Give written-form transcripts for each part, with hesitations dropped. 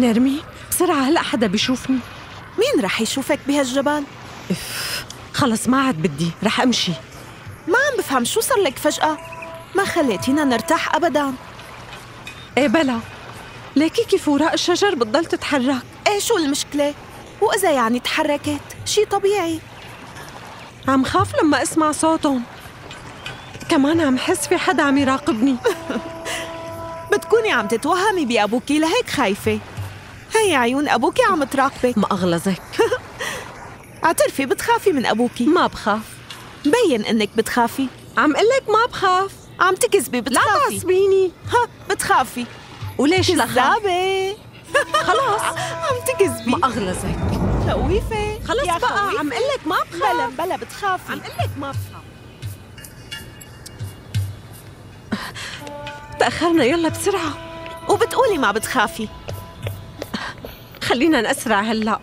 نرمين بسرعة، هلأ حدا بيشوفني. مين رح يشوفك بهالجبل؟ خلص ما عاد بدي، رح أمشي. ما عم بفهم شو صار لك فجأة؟ ما خليتينا نرتاح أبداً. إيه بلا، ليكي كيف وراء الشجر بتضل تتحرك. إيه شو المشكلة؟ وإذا يعني تحركت شي طبيعي. عم خاف لما أسمع صوتهم، كمان عم حس في حدا عم يراقبني. بتكوني عم تتوهمي بأبوكي لهيك خايفة. هي عيون أبوكي عم تراقبك. ما أغلظك. اعترفي بتخافي من أبوكي. ما بخاف. بين إنك بتخافي. عم قلك ما بخاف. عم تكذبي، بتخافي. لا تعصبيني. ها بتخافي. وليش لا؟ كذابة. خلاص عم تكذبي. ما أغلظك. خويفة. خلص يا بقى خويفة. عم قلك ما بخاف. بلا بتخافي. عم قلك ما بخاف. تأخرنا، يلا بسرعة. وبتقولي ما بتخافي. خلينا نأسرع هلأ.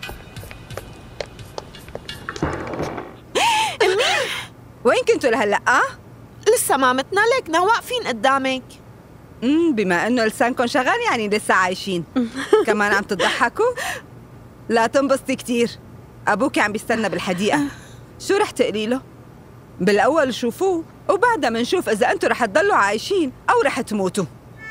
وين كنتوا لهلأ؟ لسه ما متنا لكنا واقفين قدامك. بما انه لسانكم شغال يعني لسه عايشين. كمان عم تضحكوا؟ لا تنبسطي كتير، ابوك عم بيستنى بالحديقة. شو رح تقلي له؟ بالاول شوفوه وبعدها منشوف اذا انتوا رح تضلوا عايشين او رح تموتوا.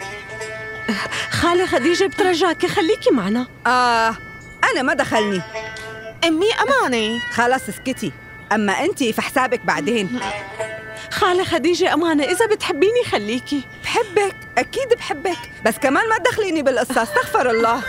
خالة خديجة بترجاكي خليكي معنا. انا ما دخلني. امي امانة. خلص اسكتي، اما انتي فحسابك بعدين. خالة خديجة أمانة، إذا بتحبيني خليكي. بحبك، أكيد بحبك، بس كمان ما تدخليني بالقصة، استغفر الله.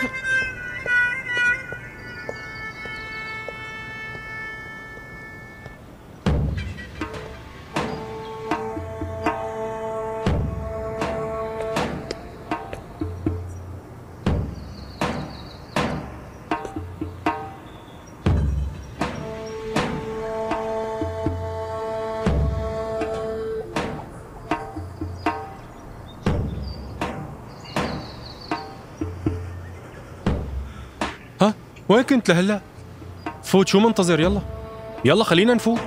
وين كنت لهلا؟ فوت، شو منتظر؟ يلا يلا خلينا نفوت.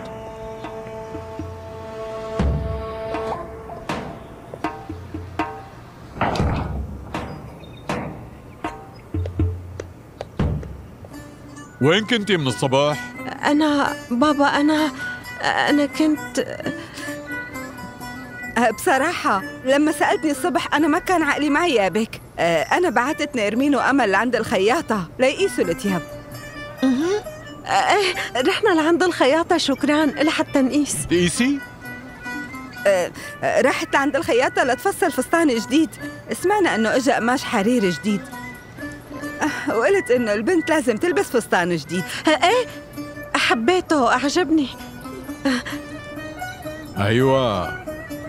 وين كنتي من الصباح؟ أنا بابا أنا كنت بصراحة لما سألتني الصبح أنا ما كان عقلي معي يا بك. أنا بعتت نرمين وأمل لعند الخياطة ليقيسوا التياب. رحنا لعند الخياطة، شكراً لحتى نقيس. تقيسي؟ رحت لعند الخياطة لتفصل فستان جديد. سمعنا إنه إجا قماش حرير جديد، وقلت إنه البنت لازم تلبس فستان جديد. إيه حبيته، أعجبني. أيوة.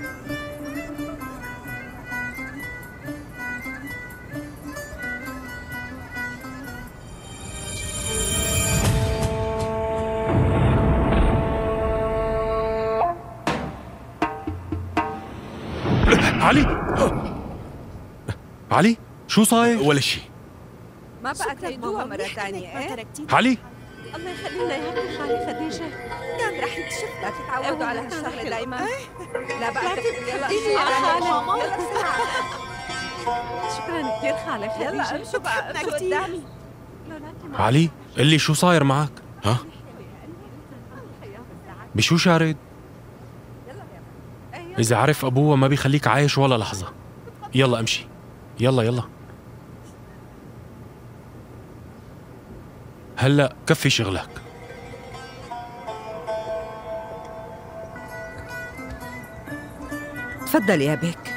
علي شو صاير؟ ولا شيء. ما بقى تعيدوها مرة ثانية. إيه؟ علي الله يخلي لنا إياك خالة خديجة. كان رح يكشف. لا تتعودوا على هالشغلة دايما. لا بقى يلا خالة. يلا بسرعة. شكراً كثير خالة خديجة. يلا امشوا بقى، امشوا قدامي. علي قل لي شو صاير معك؟ ها؟ بشو شارد؟ إذا عرف أبوه ما بيخليك عايش ولا لحظة. يلا امشي، يلا هلأ كفي شغلك. تفضل يا بك.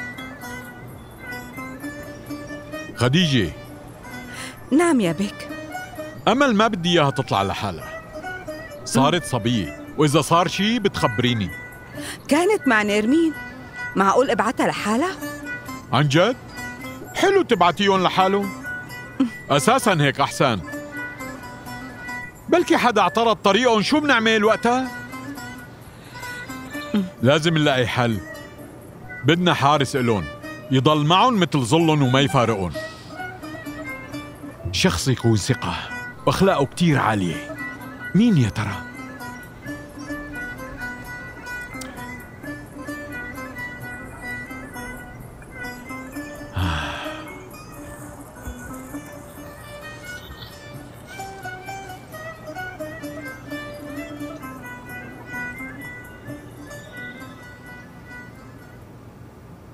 خديجة. نعم يا بك. أمل ما بدي إياها تطلع لحالها، صارت صبية، وإذا صار شي بتخبريني. كانت مع نرمين، معقول ابعتها لحالها؟ عن جد؟ حلو تبعتيهم لحالهم. أساساً هيك أحسن. بلكي حدا اعترض طريقهم، شو بنعمل وقتها؟ لازم نلاقي حل. بدنا حارس إلهم يضل معهم مثل ظلهم وما يفارقهم. شخص يكون ثقة وأخلاقه كتير عالية. مين يا ترى؟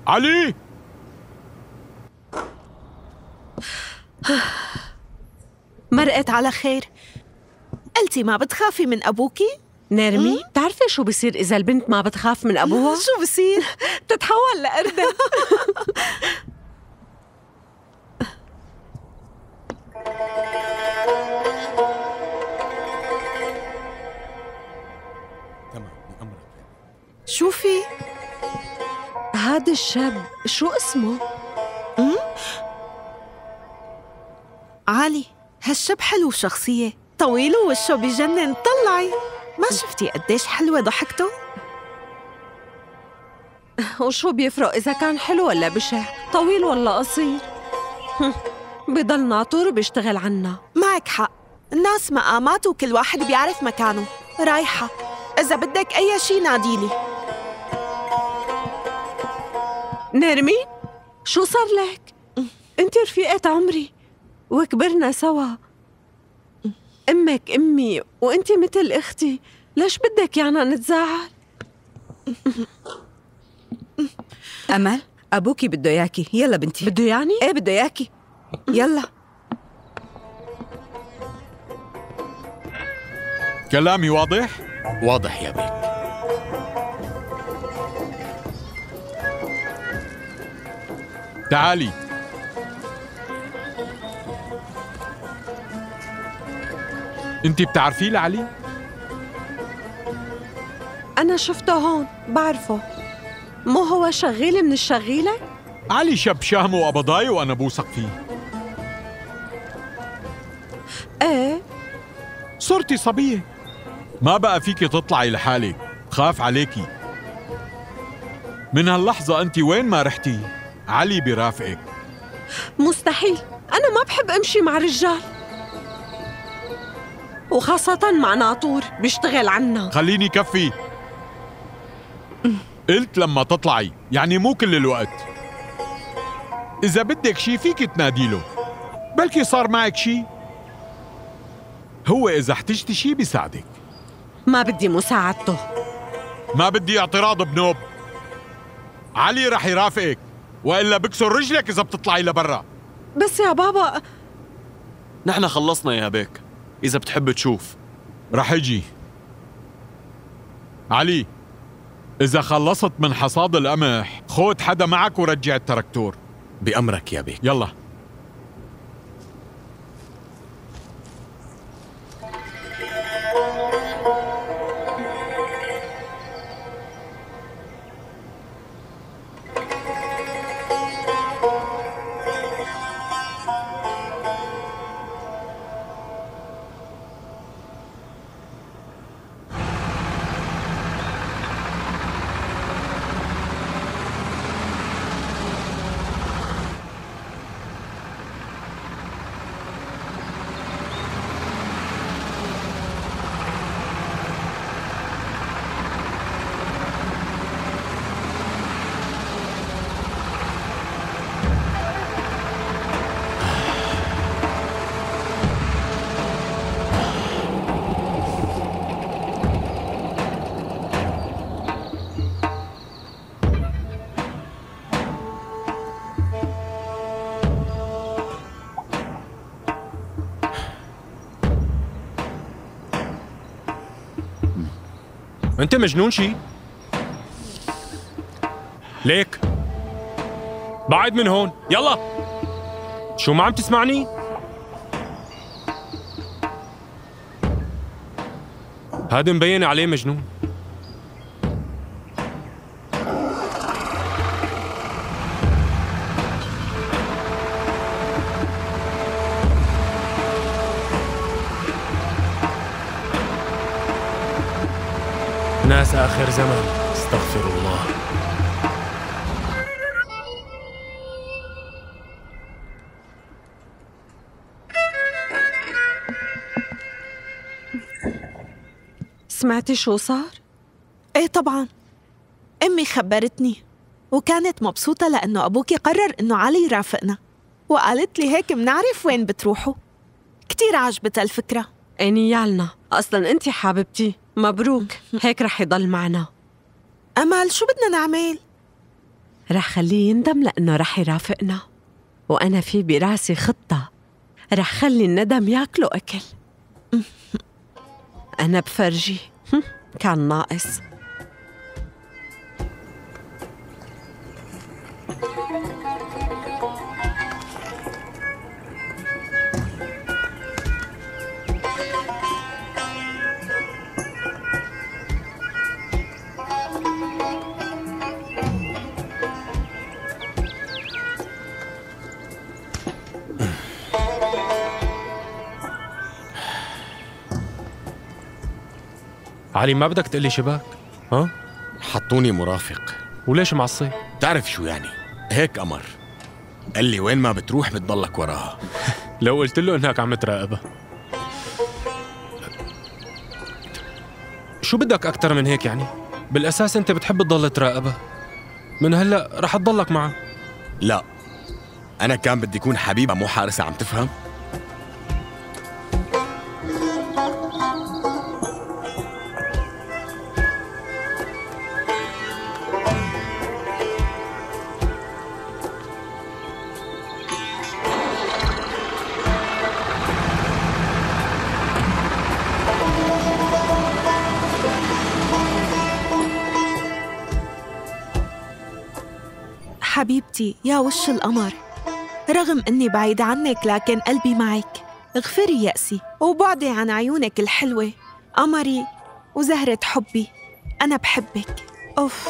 علي! مرقت على خير. قلتي ما بتخافي من أبوكي؟ نرمي، بتعرفي شو بصير إذا البنت ما بتخاف من أبوها؟ شو بصير؟ بتتحول لقردة. شوفي هذا الشاب شو اسمه؟ علي. هالشب حلو شخصية، طويل ووشه بجنن. طلعي، ما شفتي قديش حلوة ضحكته؟ وشو بيفرق إذا كان حلو ولا بشع، طويل ولا قصير؟ بضل ناطور وبيشتغل عنا. معك حق، الناس مقامات وكل واحد بيعرف مكانه. رايحة، إذا بدك أي شي ناديلي. نرمين، شو صار لك؟ انت رفيقة عمري وكبرنا سوا. امك امي وانت مثل اختي، ليش بدك يانا نتزاعل؟ أمل، أبوكي بده ياكي. يلا بنتي. بده يعني؟ إيه بده ياكي. يلا. كلامي واضح؟ واضح يا بيك. تعالي. انت بتعرفيه لعلي؟ أنا شفته هون، بعرفه. مو هو شغيل من الشغيلة؟ علي شاب شهم وقبضاي وأنا بوثق فيه. ايه. صرتي صبية، ما بقى فيكي تطلعي لحالك، خاف عليكي. من هاللحظة أنت وين ما رحتي علي برافقك. مستحيل، أنا ما بحب أمشي مع رجال، وخاصة مع ناطور بيشتغل عنا. خليني كفي. قلت لما تطلعي، يعني مو كل الوقت. إذا بدك شي فيك تناديله، بلكي صار معك شي. هو إذا احتجتي شي بيساعدك. ما بدي مساعدته. ما بدي اعتراض بنوب. علي رح يرافقك، وإلا بكسر رجلك إذا بتطلعي لبرا. بس يا بابا. نحن خلصنا يا بيك، إذا بتحب تشوف. رح يجي. علي، إذا خلصت من حصاد القمح خود حدا معك ورجع التركتور. بأمرك يا بيك. يلا. انت مجنون شي؟ ليك بعد من هون، يلا. شو ما عم تسمعني؟ هذا مبين عليه مجنون. ناس آخر زمان، استغفر الله. سمعتي شو صار؟ إيه طبعاً، أمي خبرتني وكانت مبسوطة لأنه أبوكي قرر إنه علي يرافقنا، وقالت لي هيك منعرف وين بتروحوا. كتير عجبتها الفكرة. نيالنا، أصلاً أنت حاببتي، مبروك. هيك رح يضل معنا. أمل، شو بدنا نعمل؟ رح خليه يندم لأنه رح يرافقنا، وأنا في براسي خطة رح خلي الندم ياكله أكل. أنا بفرجي. كان ناقص. علي ما بدك تقلي شباك؟ ها؟ حطوني مرافق. وليش معصي؟ تعرف شو يعني؟ هيك أمر قال لي وين ما بتروح بتضلك وراها. لو قلت له انك عم تراقبها. شو بدك أكتر من هيك يعني؟ بالأساس أنت بتحب تضل تراقبها، من هلأ رح تضلك معها. لا، أنا كان بدي أكون حبيبة مو حارسة، عم تفهم؟ حبيبتي يا وش القمر، رغم إني بعيدة عنك لكن قلبي معك. اغفري يأسي وبعدي عن عيونك الحلوة، قمري وزهرة حبي. أنا بحبك. أوف.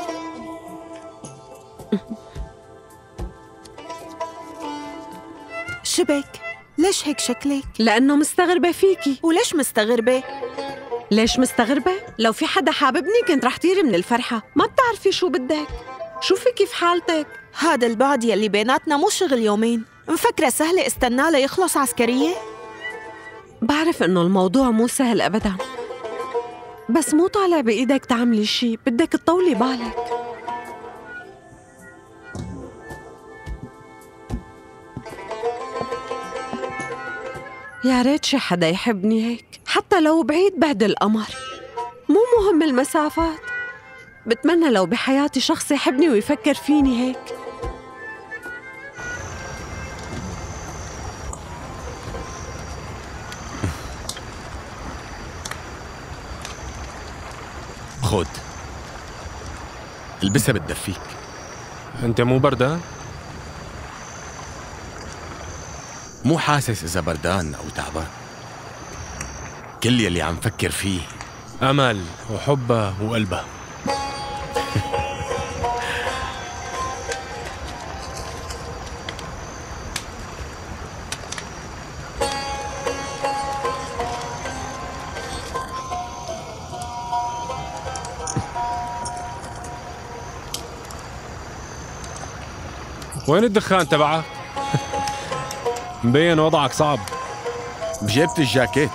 شبك؟ ليش هيك شكلك؟ لأنه مستغربة فيكي. وليش مستغربة؟ ليش مستغربة؟ لو في حدا حاببني كنت رح طيري من الفرحة. ما بتعرفي شو بدك. شوفي كيف حالتك. هذا البعد يلي بيناتنا مو شغل يومين. مفكرة سهلة استناه ليخلص عسكرية؟ بعرف إنه الموضوع مو سهل أبداً، بس مو طالع بإيدك تعملي شي، بدك تطولي بالك. يا ريت شي حدا يحبني هيك، حتى لو بعيد بعد القمر. مو مهم المسافات. بتمنى لو بحياتي شخص يحبني ويفكر فيني هيك. خد البسها بتدفيك. أنت مو بردان؟ مو حاسس إذا بردان أو تعبان. كل يلي عم فكر فيه أمل وحبها وقلبها. وين الدخان تبعك؟ مبين وضعك صعب. بجيبت الجاكيت.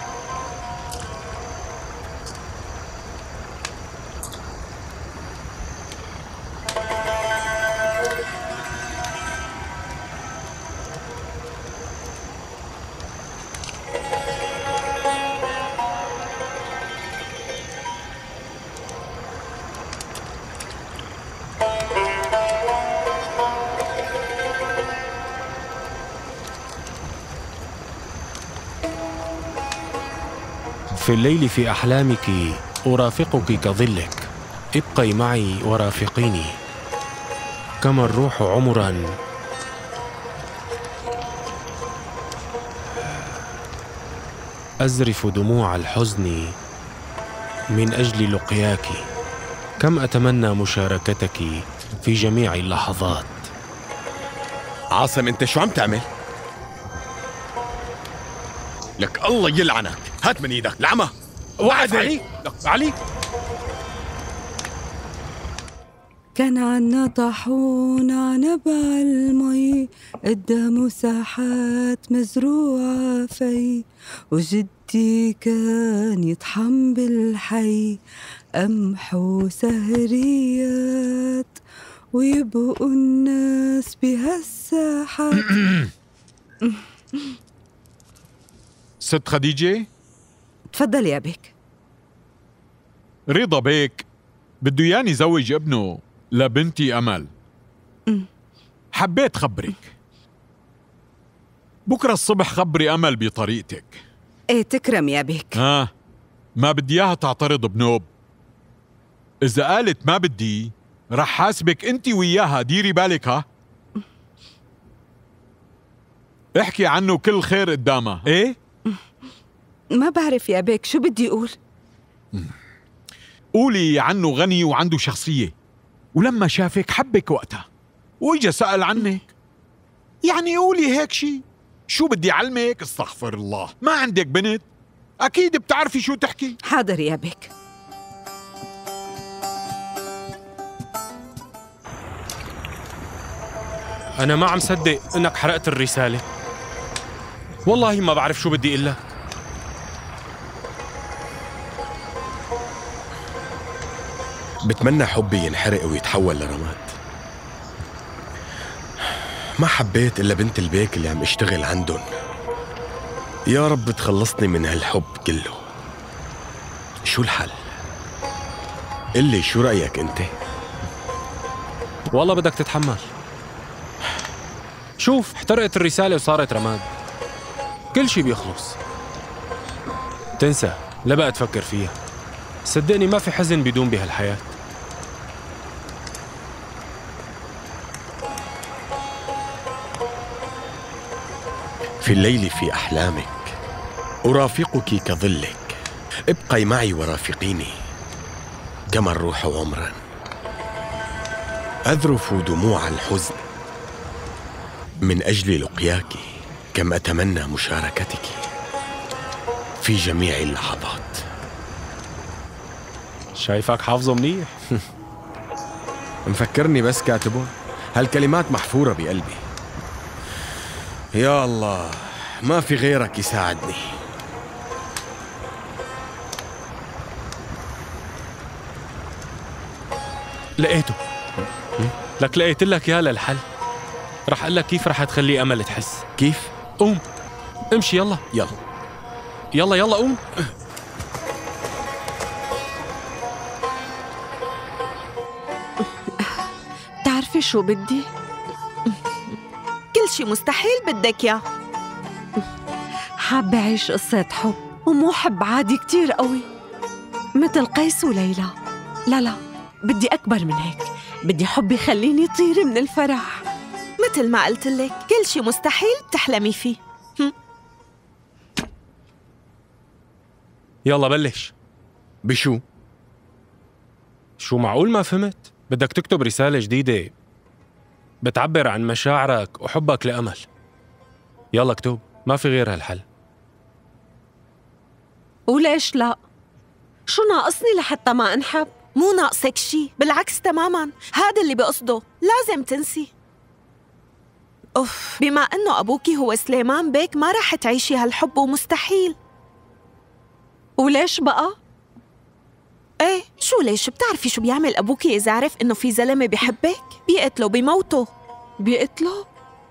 في الليل في أحلامك أرافقك كظلك، ابقي معي ورافقيني كما الروح عمرا. أزرف دموع الحزن من أجل لقياك، كم أتمنى مشاركتك في جميع اللحظات. عاصم، انت شو عم تعمل؟ لك الله يلعنك، هات من ايدك العمى. وعد علي. علي كان عنا طاحون عنبع المي، قدامه ساحات مزروعة في، وجدي كان يطحن بالحي قمح وسهريات، ويبقوا الناس بهالساحات. ست خديجة، تفضل يا بيك. رضا بيك بده ياني زوج ابنه لبنتي أمل، حبيت خبرك. بكرة الصبح خبري أمل بطريقتك. ايه تكرم يا بيك. ما بدي إياها تعترض بنوب. إذا قالت ما بدي رح حاسبك أنت وياها، ديري بالك. ها احكي عنه كل خير قدامها. ايه ما بعرف يا بيك شو بدي أقول. قولي عنه غني وعنده شخصية، ولما شافك حبك وقتها وإجا سأل عنك. يعني قولي هيك شي. شو بدي علمك؟ استغفر الله، ما عندك بنت؟ أكيد بتعرفي شو تحكي. حاضر يا بيك. أنا ما عم صدق إنك حرقت الرسالة. والله ما بعرف شو بدي إلا. بتمنى حبي ينحرق ويتحول لرماد. ما حبيت إلا بنت البيك اللي عم اشتغل عندن. يا رب تخلصني من هالحب كله. شو الحل؟ قلي شو رأيك أنت؟ والله بدك تتحمل. شوف، احترقت الرسالة وصارت رماد. كل شي بيخلص. تنسى، لا بقى تفكر فيها. صدقني ما في حزن بدون بهالحياة. في الليل في أحلامك أرافقك كظلك، ابقي معي ورافقيني كما الروح عمرا. أذرف دموع الحزن من أجل لقياك، كم أتمنى مشاركتك في جميع اللحظات. شايفك حافظه منيح. مفكرني بس كاتبه؟ هالكلمات محفورة بقلبي. يا الله، ما في غيرك يساعدني. لقيته. لك لقيت لك يا للحل. رح اقول لك كيف رح تخلي امل تحس. كيف؟ قوم امشي يلا. يلا يلا يلا قوم. بتعرفي شو بدي؟ كل شي مستحيل بدك ياه. حابة أعيش قصة حب، ومو حب عادي كتير قوي مثل قيس وليلى. لا بدي أكبر من هيك. بدي حب يخليني طير من الفرح. مثل ما قلت لك، كل شي مستحيل تحلمي فيه. يلا بلش. بشو؟ شو معقول ما فهمت؟ بدك تكتب رسالة جديدة بتعبر عن مشاعرك وحبك لأمل. يلا اكتب، ما في غير هالحل. وليش لا؟ شو ناقصني لحتى ما انحب؟ مو ناقصك شي، بالعكس تماماً، هذا اللي بقصده. لازم تنسي. بما انه ابوكي هو سليمان بيك ما رح تعيشي هالحب، ومستحيل. وليش بقى؟ ايه شو ليش؟ بتعرفي شو بيعمل ابوكي اذا عرف انه في زلمه بيحبك؟ بيقتله، بيموته. بيقتله؟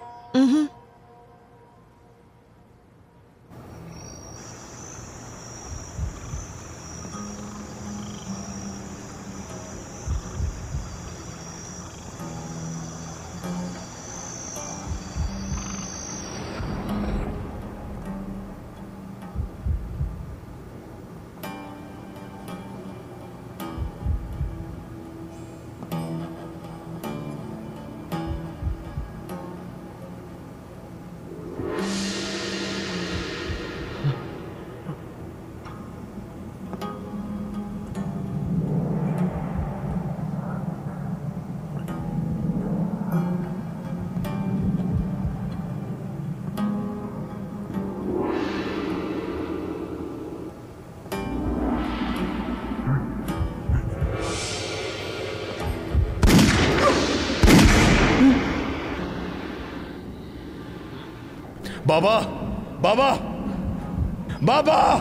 بابا بابا بابا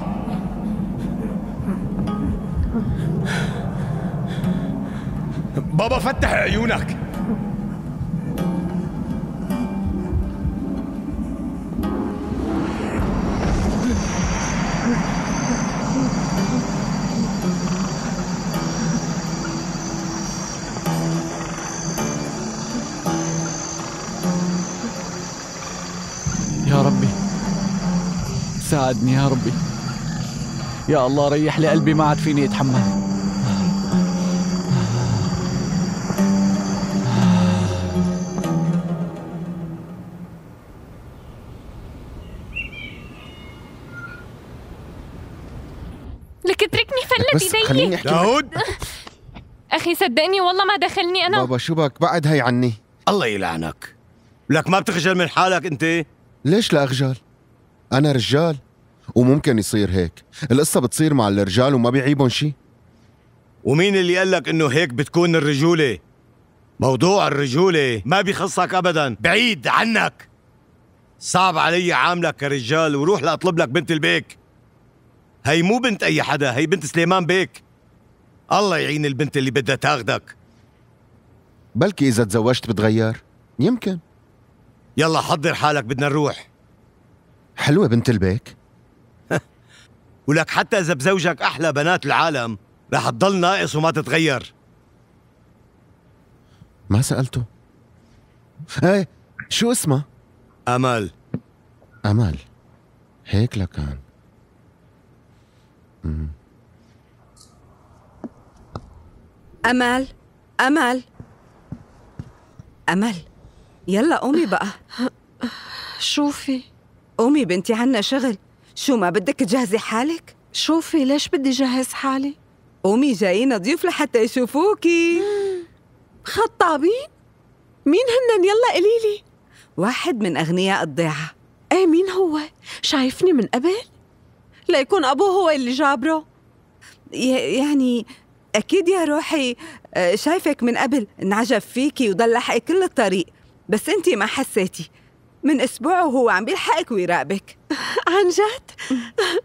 بابا فتح عيونك. ساعدني يا ربي. يا الله ريح لي قلبي، ما عاد فيني اتحمل. لك اتركني فلت بس ايدي. خليني احكي. داود اخي صدقني والله ما دخلني انا. بابا شو بك؟ بعد هي عني. الله يلعنك، لك ما بتخجل من حالك انت؟ ليش لا اخجل؟ انا رجال وممكن يصير هيك. القصة بتصير مع الرجال وما بيعيبون شي. ومين اللي قال لك انه هيك بتكون الرجولة؟ موضوع الرجولة ما بيخصك ابدا، بعيد عنك. صعب علي عاملك كرجال وروح لاطلب لك بنت البيك. هي مو بنت اي حدا، هي بنت سليمان بيك. الله يعين البنت اللي بدها تاخدك. بلكي اذا تزوجت بتغير، يمكن. يلا حضر حالك، بدنا نروح. حلوة بنت البيك. ولك حتى اذا بزوجك احلى بنات العالم رح تضل ناقص وما تتغير. ما سألته. ايه شو اسمها؟ امل. امل، هيك لكان. أمل أمل أمل، يلا قومي بقى. شوفي قومي بنتي، عنا شغل. شو ما بدك تجهزي حالك؟ شوفي ليش بدي جهز حالي؟ قومي جايين ضيوف لحتى يشوفوكي. خطابين؟ مين هنن؟ يلا قليلي. واحد من أغنياء الضيعة. ايه مين هو؟ شايفني من قبل؟ ليكون أبوه هو اللي جابره. يعني أكيد يا روحي، شايفك من قبل، انعجب فيكي وضل لحقك كل الطريق، بس انتي ما حسيتي. من أسبوع وهو عم بيلحقك ويراقبك. عن جد؟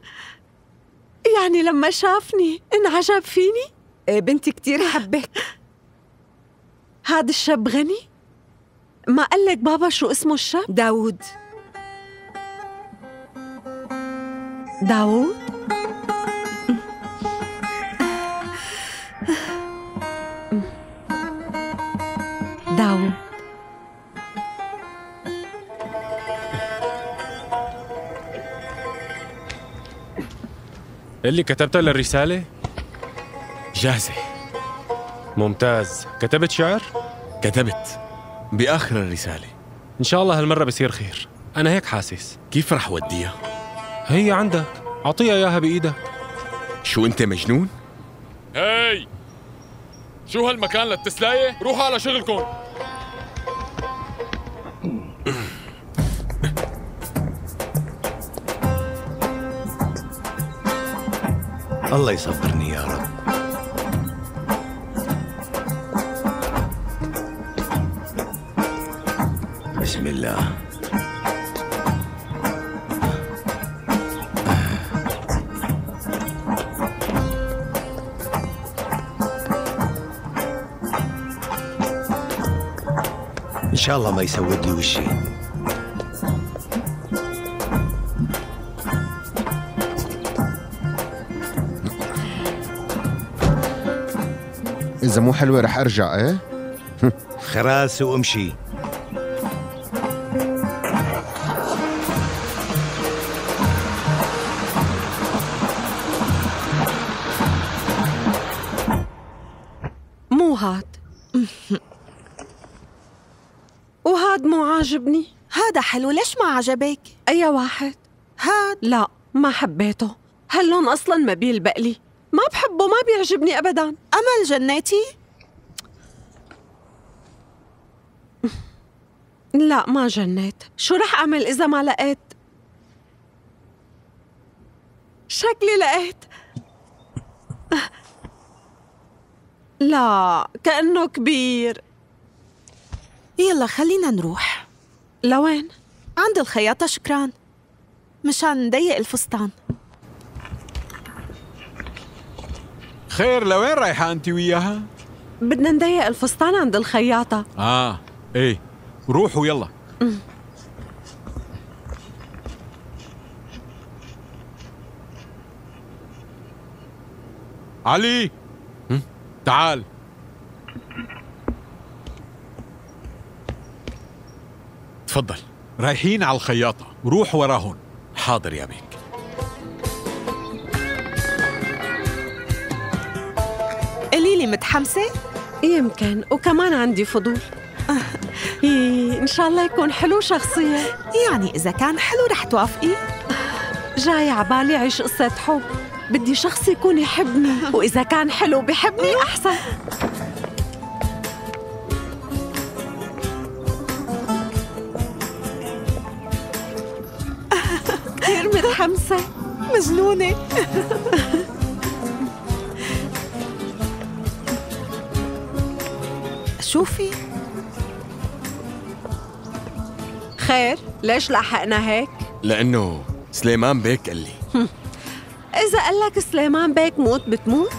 يعني لما شافني انعجب فيني؟ بنتي كتير حبك. هذا الشاب غني؟ ما قالك بابا شو اسمه الشاب؟ داود. داود؟ داود. اللي كتبت للرسالة؟ جاهزة. ممتاز. كتبت شعر؟ كتبت بآخر الرسالة. إن شاء الله هالمرة بصير خير، أنا هيك حاسس. كيف رح وديها؟ هي عندك، أعطيها إياها بإيدك. شو أنت مجنون؟ هاي شو هالمكان للتسلاية؟ روحوا على شغلكم. الله يصبرني يا رب. بسم الله. إن شاء الله ما يسود لي وشي. إذا مو حلوة رح أرجع. إيه؟ خراس وامشي. مو هاد. وهاد مو عاجبني. هذا حلو، ليش ما عجبك؟ أي واحد؟ هاد. لا ما حبيته، هاللون أصلاً ما بيلبق لي، ما بحبه، ما بيعجبني أبداً. أمل جنيتي؟ لا ما جنيت. شو رح أعمل إذا ما لقيت؟ شكلي لقيت. لا كأنه كبير. يلا خلينا نروح. لوين؟ عند الخياطة شكران، مشان نضيق الفستان. خير، لوين رايحة أنت وياها؟ بدنا نضيق الفستان عند الخياطة. إيه روحوا يلا. علي تعال. تفضل. رايحين على الخياطة، روح وراهن. حاضر يا بيك. قولي لي متحمسة؟ يمكن، وكمان عندي فضول. إن شاء الله يكون حلو شخصيا. يعني إذا كان حلو رح توافقي؟ جاي عبالي عيش قصة حب، بدي شخص يكون يحبني، وإذا كان حلو بحبني أحسن. كثير متحمسة، مجنونة. شوفي. خير، ليش لحقنا هيك؟ لأنه سليمان بيك قال لي. إذا قال لك سليمان بيك موت بتموت؟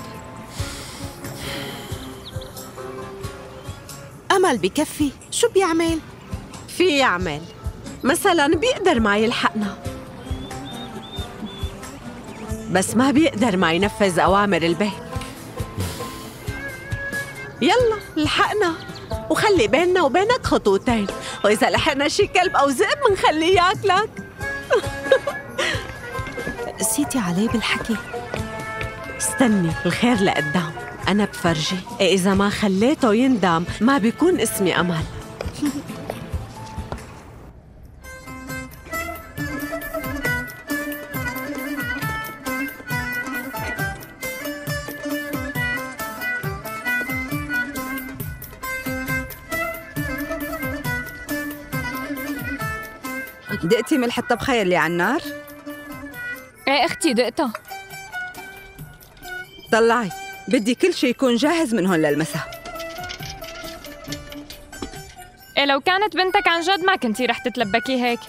أمل بكفي، شو بيعمل؟ في يعمل، مثلاً بيقدر ما يلحقنا، بس ما بيقدر ما ينفذ أوامر البيك. يلا لحقنا، وخلي بيننا وبينك خطوتين، وإذا لحقنا شي كلب أو ذئب منخليه ياكلك. قسيتي عليه بالحكي. استني، الخير لقدام، أنا بفرجي. إذا ما خليته يندم ما بيكون اسمي أمل. دقتي ملح الطبخة اللي على النار؟ ايه اختي دقتها. طلعي، بدي كل شيء يكون جاهز من هون للمساء. ايه لو كانت بنتك عن جد ما كنتي رح تتلبكي هيك.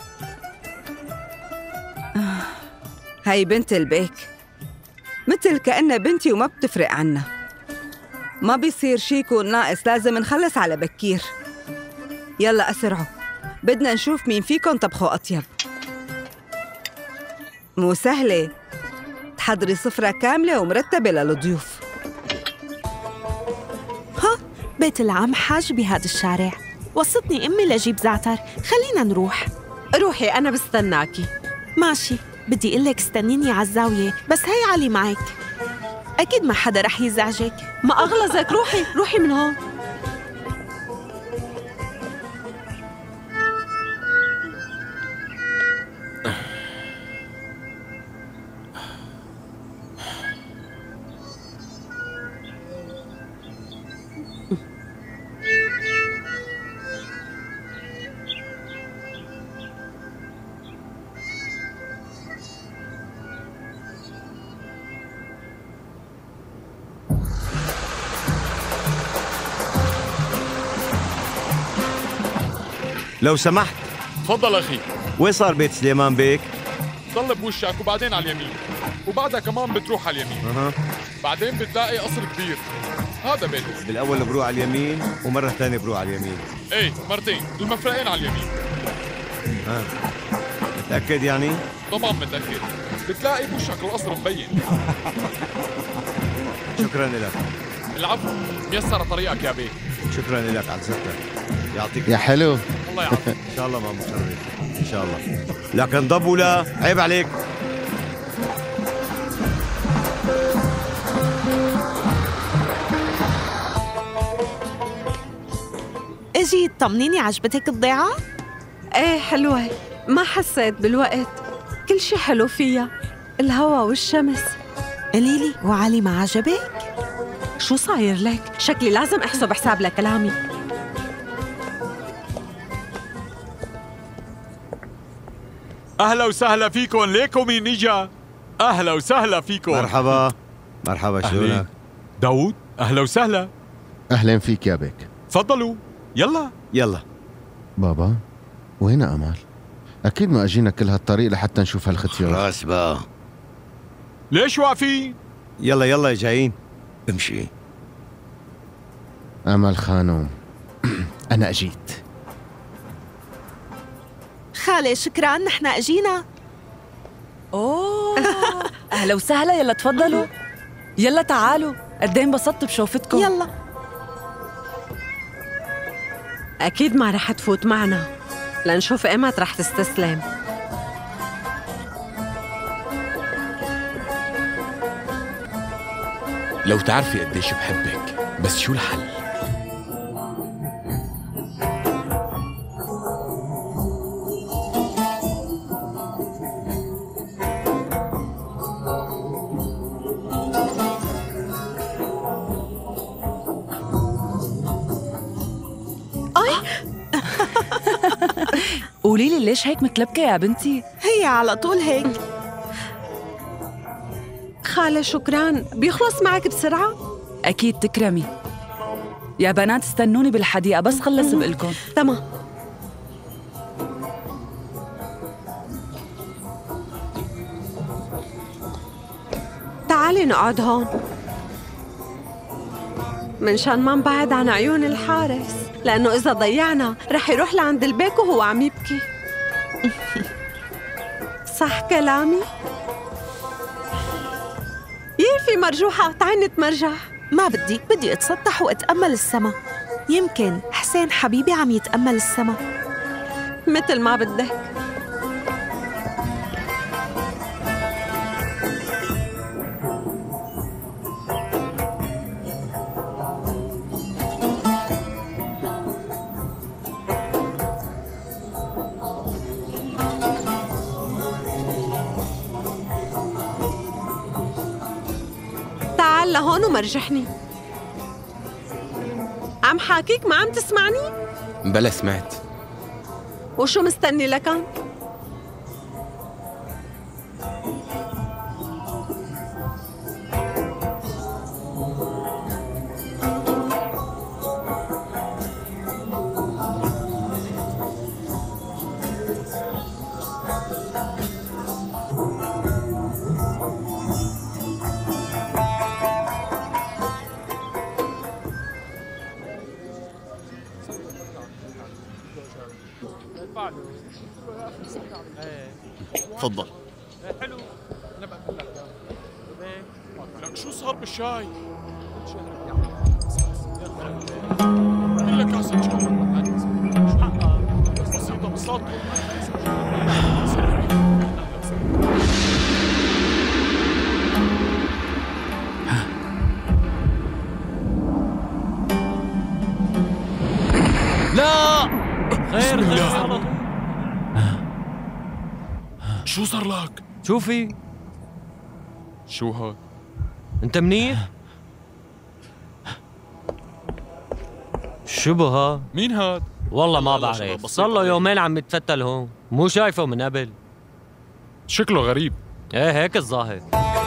هاي بنت البيك، مثل كأنها بنتي وما بتفرق عنا. ما بيصير شي يكون ناقص، لازم نخلص على بكير. يلا أسرعوا، بدنا نشوف مين فيكم طبخوا أطيب. مو سهلة تحضري سفرة كاملة ومرتبة للضيوف. ها، بيت العم حاج بهذا الشارع. وصتني أمي لجيب زعتر، خلينا نروح. روحي، أنا بستناكي. ماشي، بدي قلك استنيني على الزاوية، بس هي علي معك، أكيد ما حدا رح يزعجك. ما أغلظك، روحي من هون. لو سمحت. تفضل أخي. وين صار بيت سليمان بيك؟ ضل بوشك وبعدين على اليمين، وبعدها كمان بتروح على اليمين. بعدين بتلاقي قصر كبير، هذا بيته. بالأول بروح على اليمين ومرة ثانية بروح على اليمين. ايه مرتين، المفرقين على اليمين. متأكد يعني؟ طبعا متأكد، بتلاقي بوشك القصر مبين. شكرا لك. العفو، ميسر طريقك يا بيه. شكرا لك على زفتك، يعطيك يا حلو. الله يعافيك. ان شاء الله ما مشرف، ان شاء الله. لكن ضب ولا عيب عليك. اجي طمنيني، عجبتك الضيعة؟ ايه حلوة، ما حسيت بالوقت، كل شي حلو فيها، الهوا والشمس. قليلي، وعلي ما عجبك؟ شو صاير لك؟ شكلي لازم احسب حساب لكلامي. أهلا وسهلا فيكم، ليكم مين إجا؟ أهلا وسهلا فيكم. مرحبا مرحبا، شلونك؟ داوود، أهلا وسهلا. أهلا فيك يا بيك. تفضلوا، يلا. بابا، وين أمل؟ أكيد ما أجينا كل هالطريق لحتى نشوف هالختيار. خلاص بقى، ليش واقفين؟ يلا جايين. امشي. أمل خانوم، أنا أجيت. خالي شكرا، نحن أجينا. أوه أهلا وسهلا، يلا تفضلوا، يلا تعالوا، قد ايه انبسطت بشوفتكم. يلا. أكيد ما رح تفوت معنا، لنشوف إمت رح تستسلم. لو تعرفي قديش بحبك. بس شو الحل؟ قولي لي ليش هيك متلبكة يا بنتي؟ هي على طول هيك. خالة شكران، بيخلص معك بسرعة؟ أكيد تكرمي. يا بنات استنوني بالحديقة بس خلص بقلكن. تمام. تعالي نقعد هون منشان ما نبعد عن عيون الحارس، لأنه إذا ضيعنا رح يروح لعند البيك وهو عم يبكي. صح كلامي؟ يافي مرجوحة، تعي نتمرجح. ما بدي أتسطح وأتأمل السما. يمكن حسين حبيبي عم يتأمل السما. مثل ما بدك. تعال لهون ومرجحني. عم حاكيك ما عم تسمعني؟ بلا سمعت. وشو مستني لكان؟ تفضل. حلو. انا بقول لك شو صار بالشاي؟ كلها كاسة شاي. بسيطة بساطة. لا خير خير. شو صار لك؟ شوفي شو هاد؟ انت منيح؟ شو بها؟ مين هاد؟ والله ما بعرف، صار له يومين عم يتفتل هون، مو شايفه من قبل. شكله غريب. ايه هيك الظاهر.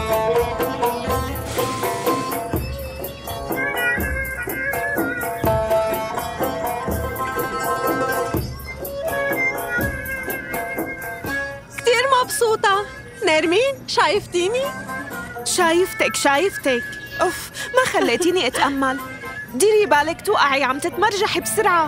مبسوطة. نرمين شايفتيني؟ شايفتك. أوف، ما خليتيني أتأمل. ديري بالك توقعي، عم تتمرجحي بسرعة.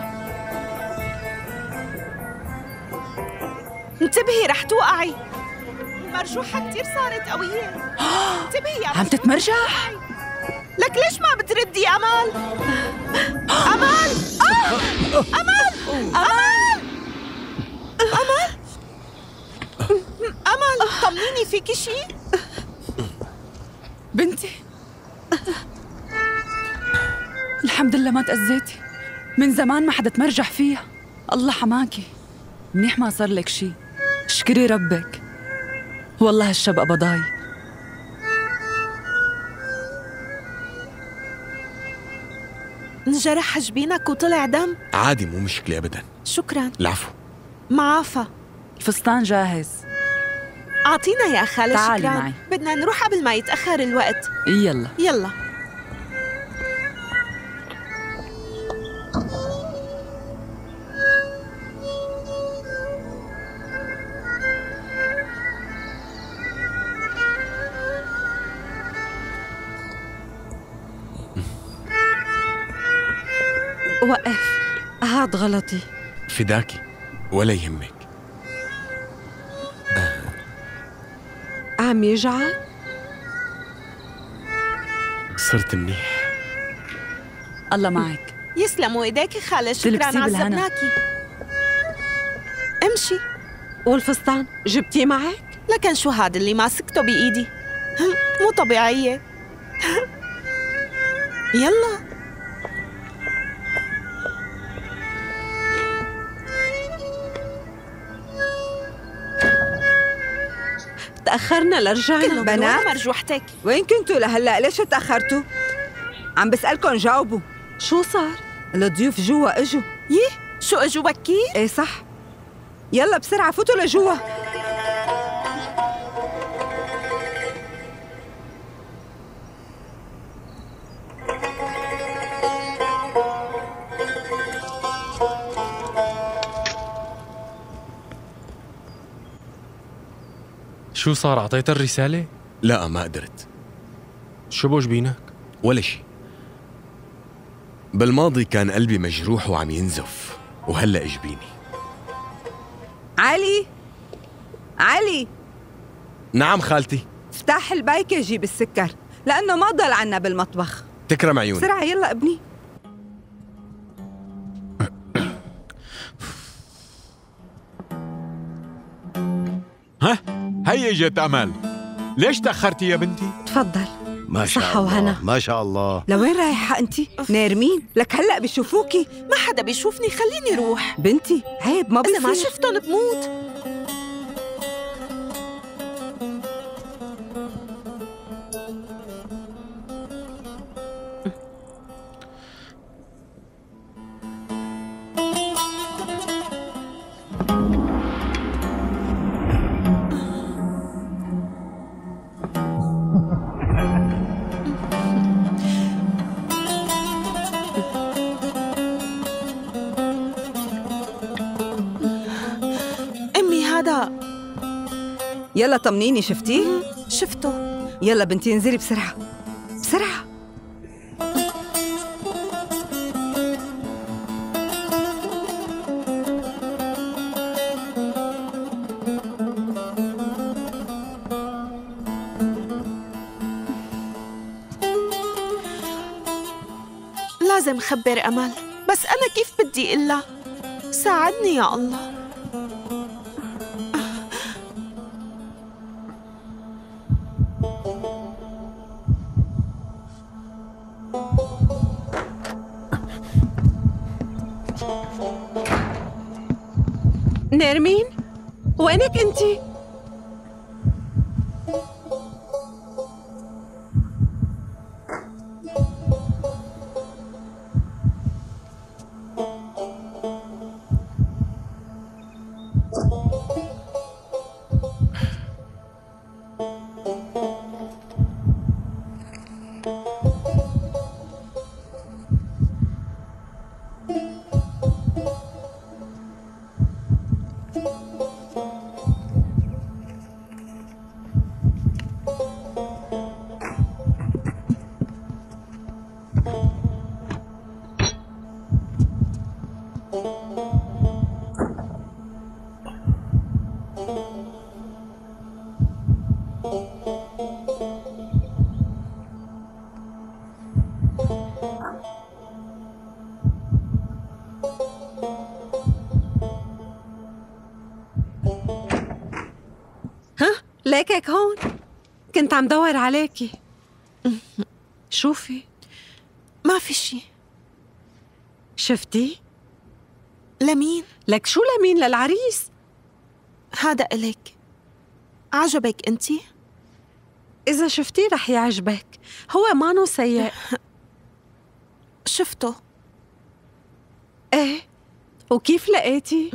انتبهي رح توقعي. المرجوحة كتير صارت قوية. انتبهي يا عم تتمرجح؟ لك ليش ما بتردي أمل؟ أمل! أمل طمنيني، فيكي شي؟ بنتي الحمد لله ما تأذيتي. من زمان ما حدا تمرجح فيها. الله حماكي. منيح ما صار لك شي. اشكري ربك. والله هالشب قبضاي. انجرح جبينك وطلع دم؟ عادي، مو مشكلة أبدا. شكرا. العفو. معافى. الفستان جاهز. أعطينا يا خالة. تعالي شكرا معي. بدنا نروح قبل ما يتأخر الوقت. يلا. وقف، هاد غلطي. فداكي، ولا يهمك. عم يجعل؟ صرت منيح. الله معك. يسلموا ايديكي خالة. شكرا، عذبناكي. امشي. والفستان جبتيه معك؟ لكن شو هاد اللي ماسكته بإيدي؟ مو طبيعية. يلا تأخرنا لرجعنا. بنات مرجوحتك، وين كنتوا لهلا؟ ليش تأخرتوا؟ عم بسألكم جاوبوا. شو صار؟ الضيوف جوا اجوا. ييه شو اجوا بكير؟ ايه صح. يلا بسرعة فوتوا لجوا. شو صار؟ أعطيت الرسالة؟ لا ما قدرت. شو بوجبينك؟ ولا شي. بالماضي كان قلبي مجروح وعم ينزف، وهلأ اجبيني. علي علي. نعم خالتي. افتح البايكة جيب السكر لأنه ما ضل عنا بالمطبخ. تكرم عيوني. بسرعة يلا ابني. ها هي اجت امل. ليش تاخرتي يا بنتي؟ تفضل. ما شاء صحة الله وهنا. ما شاء الله. لوين رايحة انت؟ نارمين لك هلا بيشوفوكي. ما حدا بيشوفني، خليني روح. بنتي عيب ما بيصير. إذا ما شفتن بموت. يلا طمنيني. شفتيه؟ شفته. يلا بنتي انزلي بسرعة بسرعة. لازم خبر أمل، بس أنا كيف بدي إلا؟ ساعدني يا الله. نارمين وينك انتي؟ ليكك هون، كنت عم دور عليكي. شوفي. ما في شي. شفتي؟ لمين؟ لك شو لمين؟ للعريس. هذا إلك. عجبك انتي؟ إذا شفتيه رح يعجبك، هو مانو سيء. شفته. ايه، وكيف لقيتي؟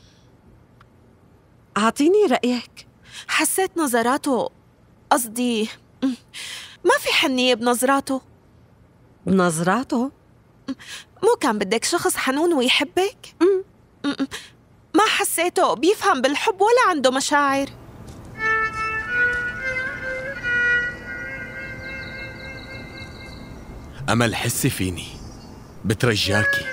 أعطيني رأيك. حسيت نظراته، قصدي ما في حنية بنظراته. بنظراته؟ مو كان بدك شخص حنون ويحبك؟ ما حسيته بيفهم بالحب ولا عنده مشاعر. أمل حسي فيني، بترجاكي.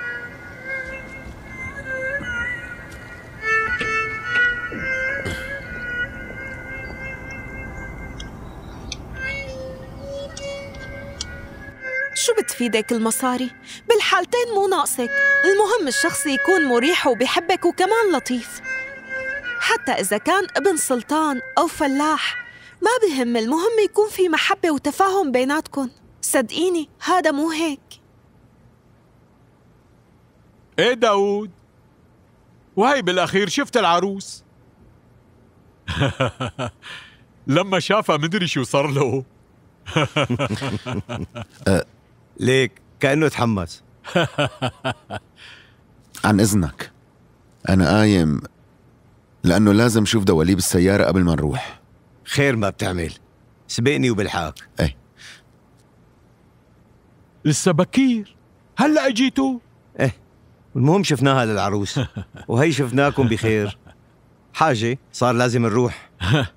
شو بتفيدك المصاري؟ بالحالتين مو ناقصك. المهم الشخص يكون مريح وبيحبك وكمان لطيف. حتى إذا كان ابن سلطان أو فلاح ما بهم، المهم يكون في محبة وتفاهم بيناتكن. صدقيني هذا مو هيك. ايه داود، وهي بالأخير شفت العروس. لما شافها مدري شو صار له. ليك كأنه تحمس. عن إذنك أنا قايم لأنه لازم شوف دواليب السيارة قبل ما نروح. خير ما بتعمل، سبقني وبالحاك. ايه لسه بكير، هلأ اجيتوا؟ ايه المهم شفناها للعروس وهي شفناكم بخير. حاجة صار لازم نروح.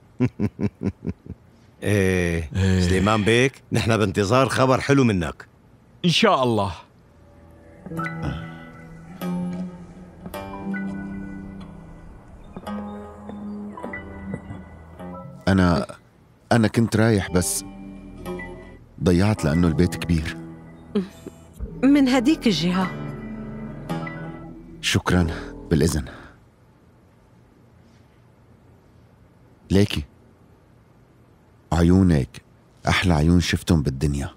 ايه سليمان بيك، نحن بانتظار خبر حلو منك. إن شاء الله. أنا كنت رايح بس ضيعت لأنه البيت كبير. من هديك الجهة. شكراً، بالإذن. ليكي عيونك أحلى عيون شفتهم بالدنيا.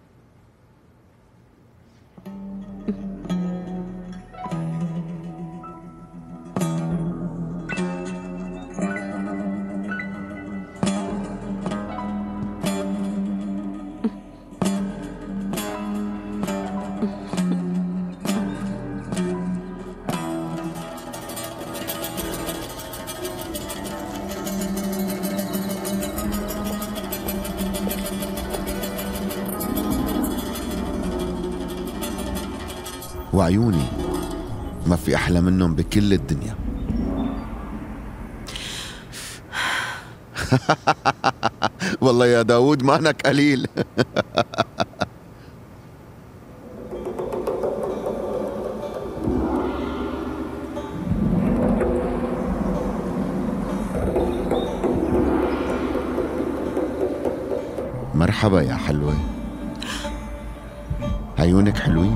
وعيوني ما في أحلى منهم بكل الدنيا. والله يا داود مانك قليل. مرحبا يا حلوة، عيونك حلوين.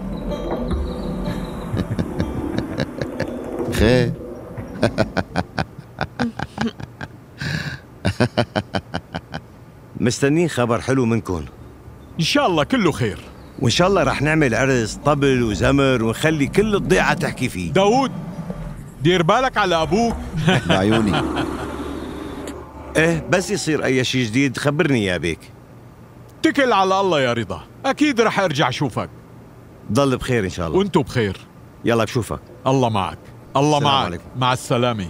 خير. مستنين خبر حلو منكم. إن شاء الله كله خير، وإن شاء الله رح نعمل عرس طبل وزمر ونخلي كل الضيعة تحكي فيه. داود دير بالك على أبوك. بعيوني. إيه بس يصير أي شيء جديد خبرني يا بيك. اتكل على الله يا رضا، أكيد رح أرجع أشوفك. ضل بخير إن شاء الله. وأنتوا بخير. يلا بشوفك. الله معك. الله معك. عليكم. مع السلامة.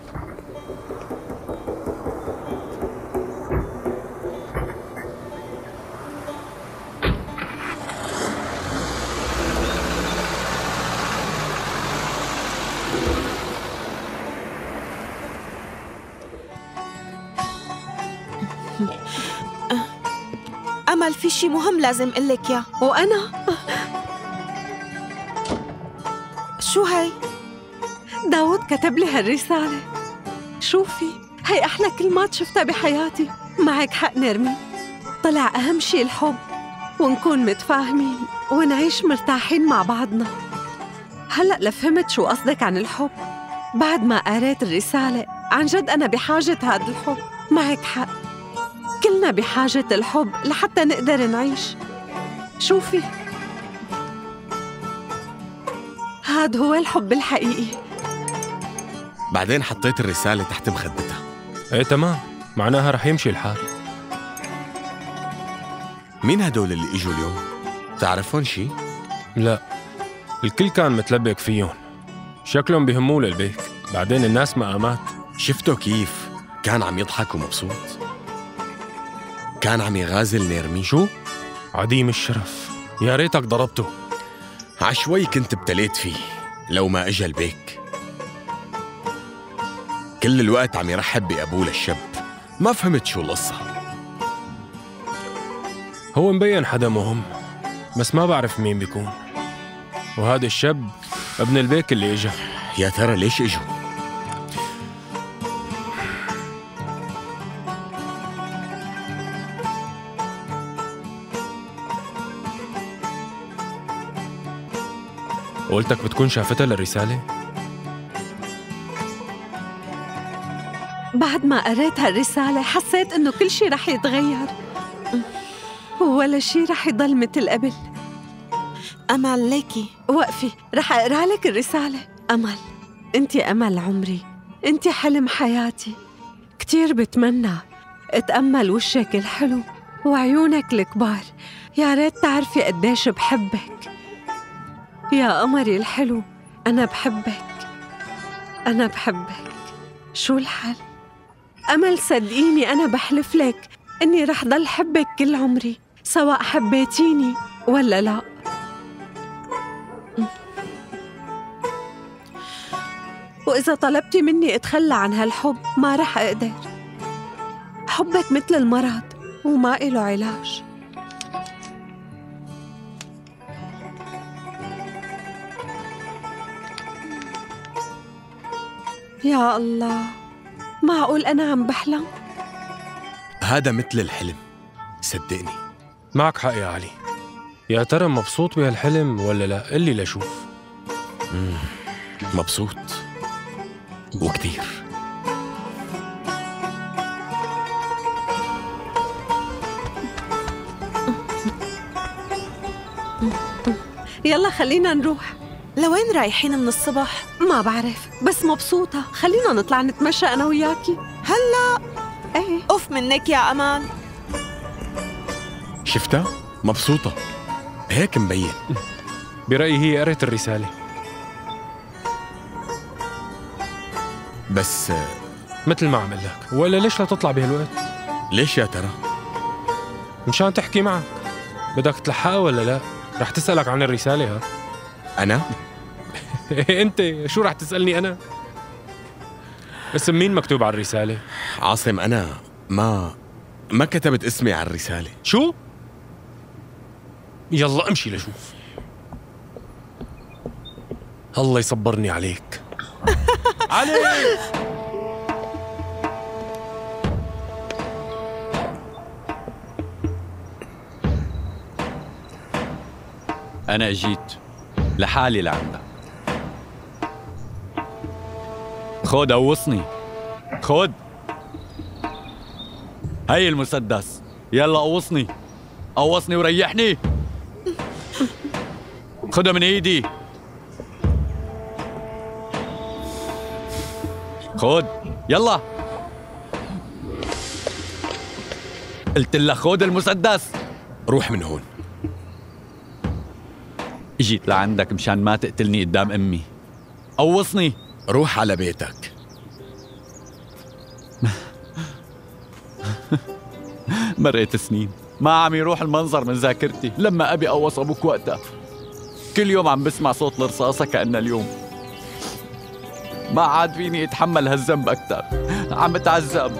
أمل في شي مهم لازم قلك يا. وأنا شو هي؟ داود كتب لي هالرسالة. شوفي هي أحلى كلمات شفتها بحياتي. معك حق نرمين، طلع أهم شي الحب، ونكون متفاهمين ونعيش مرتاحين مع بعضنا. هلأ لفهمت شو قصدك عن الحب بعد ما قريت الرسالة. عن جد أنا بحاجة هذا الحب. معك حق، كلنا بحاجة الحب لحتى نقدر نعيش. شوفي هاد هو الحب الحقيقي. بعدين حطيت الرسالة تحت مخدتها. ايه تمام، معناها رح يمشي الحال. مين هدول اللي اجوا اليوم؟ تعرفون شي؟ لا، الكل كان متلبك فيهم، شكلهم بيهموه للبيك. بعدين الناس مقامات. شفتوا كيف كان عم يضحك ومبسوط؟ كان عم يغازل نيرمين. شو؟ عديم الشرف، يا ريتك ضربته. عشوي كنت ابتليت فيه لو ما اجى البيك. كل الوقت عم يرحب بأبوه للشاب. ما فهمت شو القصة. هو مبين حدا مهم، بس ما بعرف مين بيكون. وهذا الشاب ابن البيك اللي اجا. يا ترى ليش اجوا؟ قلتك بتكون شافتها للرسالة؟ بعد ما قريت هالرسالة حسيت إنه كل شي رح يتغير، ولا شي رح يضل مثل قبل. أمل ليكي وقفي، رح أقرأ لك الرسالة. أمل، أنتي أمل عمري، أنتي حلم حياتي. كتير بتمنى اتأمل وشك الحلو وعيونك الكبار، يا ريت تعرفي قديش بحبك يا قمري الحلو. أنا بحبك، أنا بحبك. شو الحل؟ أمل صدقيني أنا بحلف لك إني رح ضل حبك كل عمري، سواء حبيتيني ولا لا. وإذا طلبتي مني أتخلى عن هالحب ما رح أقدر. حبك مثل المرض وما إله علاج. يا الله، معقول أنا عم بحلم؟ هذا مثل الحلم، صدقني. معك حق يا علي. يا ترى مبسوط بهالحلم ولا لا؟ قلي لشوف. مبسوط وكتير. يلا خلينا نروح. لوين رايحين من الصبح؟ ما بعرف، بس مبسوطة. خلينا نطلع نتمشى أنا وياكي. هلا؟ ايه. أوف منك يا أمان. شفتها؟ مبسوطة هيك مبين. برأيي هي قرأت الرسالة. بس مثل ما عم لك، ولا ليش لا تطلع بهالوقت؟ ليش يا ترى؟ مشان تحكي معك. بدك تلحقها ولا لا؟ رح تسألك عن الرسالة. ها؟ أنا؟ أنت شو رح تسألني أنا؟ اسم مين مكتوب على الرسالة؟ عاصم، أنا ما كتبت اسمي على الرسالة. شو؟ يلا امشي لشوف. الله يصبرني عليك. علي! أنا جيت لحالي لعندك. خود قوصني، خود هي المسدس. يلا قوصني، قوصني وريحني. خدها من ايدي. خود يلا. قلت لك خود المسدس. روح من هون. جيت لعندك مشان ما تقتلني قدام امي. قوصني. روح على بيتك. مرقت سنين ما عم يروح المنظر من ذاكرتي لما ابي قوص ابوك وقتها. كل يوم عم بسمع صوت الرصاصة كأنه اليوم. ما عاد فيني اتحمل هالذنب اكثر. عم بتعذب.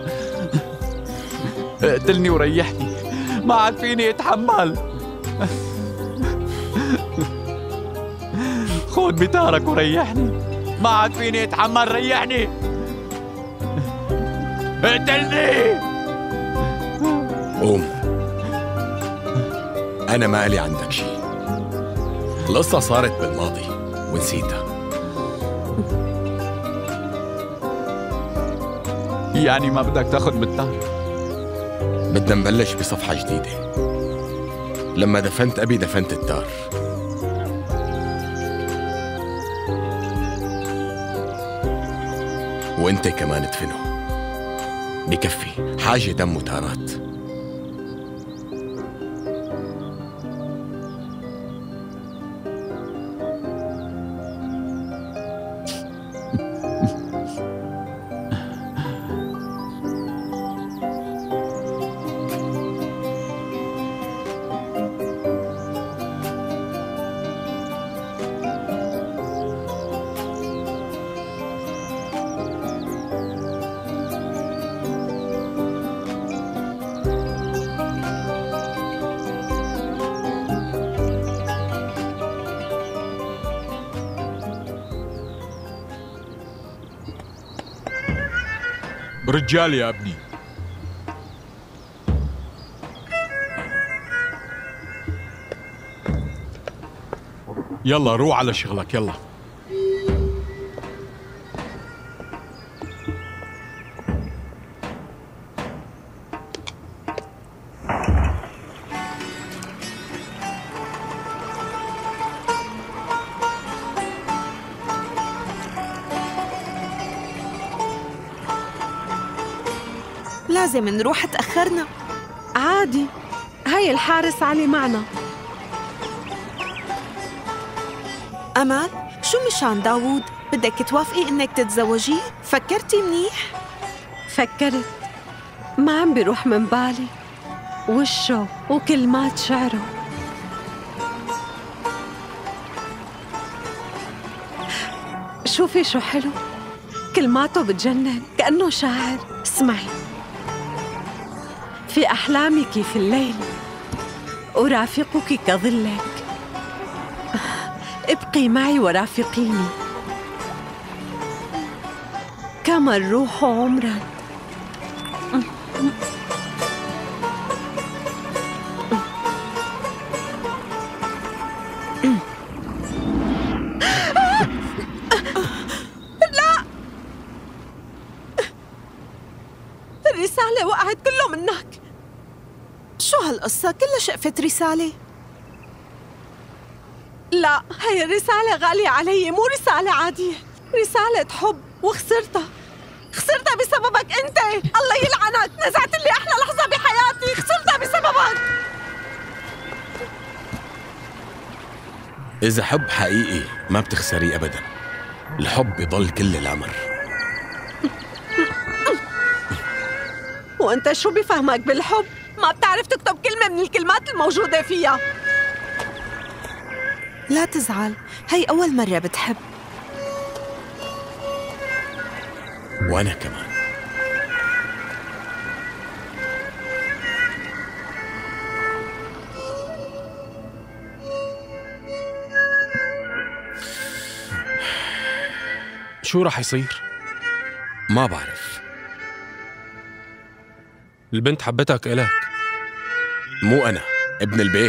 اقتلني وريحني. ما عاد فيني اتحمل. خود بتارك وريحني. ما عاد فيني اتحمل. ريحني. اقتلني. قوم. أنا مالي عندك شيء. القصة صارت بالماضي ونسيتها. يعني ما بدك تاخد بالتار؟ بدنا نبلش بصفحة جديدة. لما دفنت أبي دفنت التار. وانت كمان ادفنه. بكفي. حاجة دم وتارات. رجال يا ابني. يلا روح على شغلك. يلا. لا لازم نروح، تأخرنا. عادي، هاي الحارس علي معنا. أمال، شو مشان داوود؟ بدك توافقي إنك تتزوجيه؟ فكرتي منيح؟ فكرت، ما عم بيروح من بالي وشه وكلمات شعره. شوفي شو حلو، كلماته بتجنن كأنه شاعر. اسمعي: في أحلامك في الليل أرافقك كظلك، ابقي معي ورافقيني كما الروح عمرا. الرسالة وقعت كله منك. شو هالقصة؟ كلها شقفة رسالة. لا، هي الرسالة غالية علي، مو رسالة عادية، رسالة حب، وخسرتها. خسرتها بسببك انت. الله يلعنك، نزعت لي احلى لحظة بحياتي، خسرتها بسببك. إذا حب حقيقي ما بتخسريه أبدا، الحب بيضل كل العمر. وانت شو بفهمك بالحب؟ ما بتعرف تكتب كلمة من الكلمات الموجودة فيها. لا تزعل، هي أول مرة بتحب. وأنا كمان. شو رح يصير؟ ما بعرف. البنت حبتك إلك. مو أنا، ابن البيك.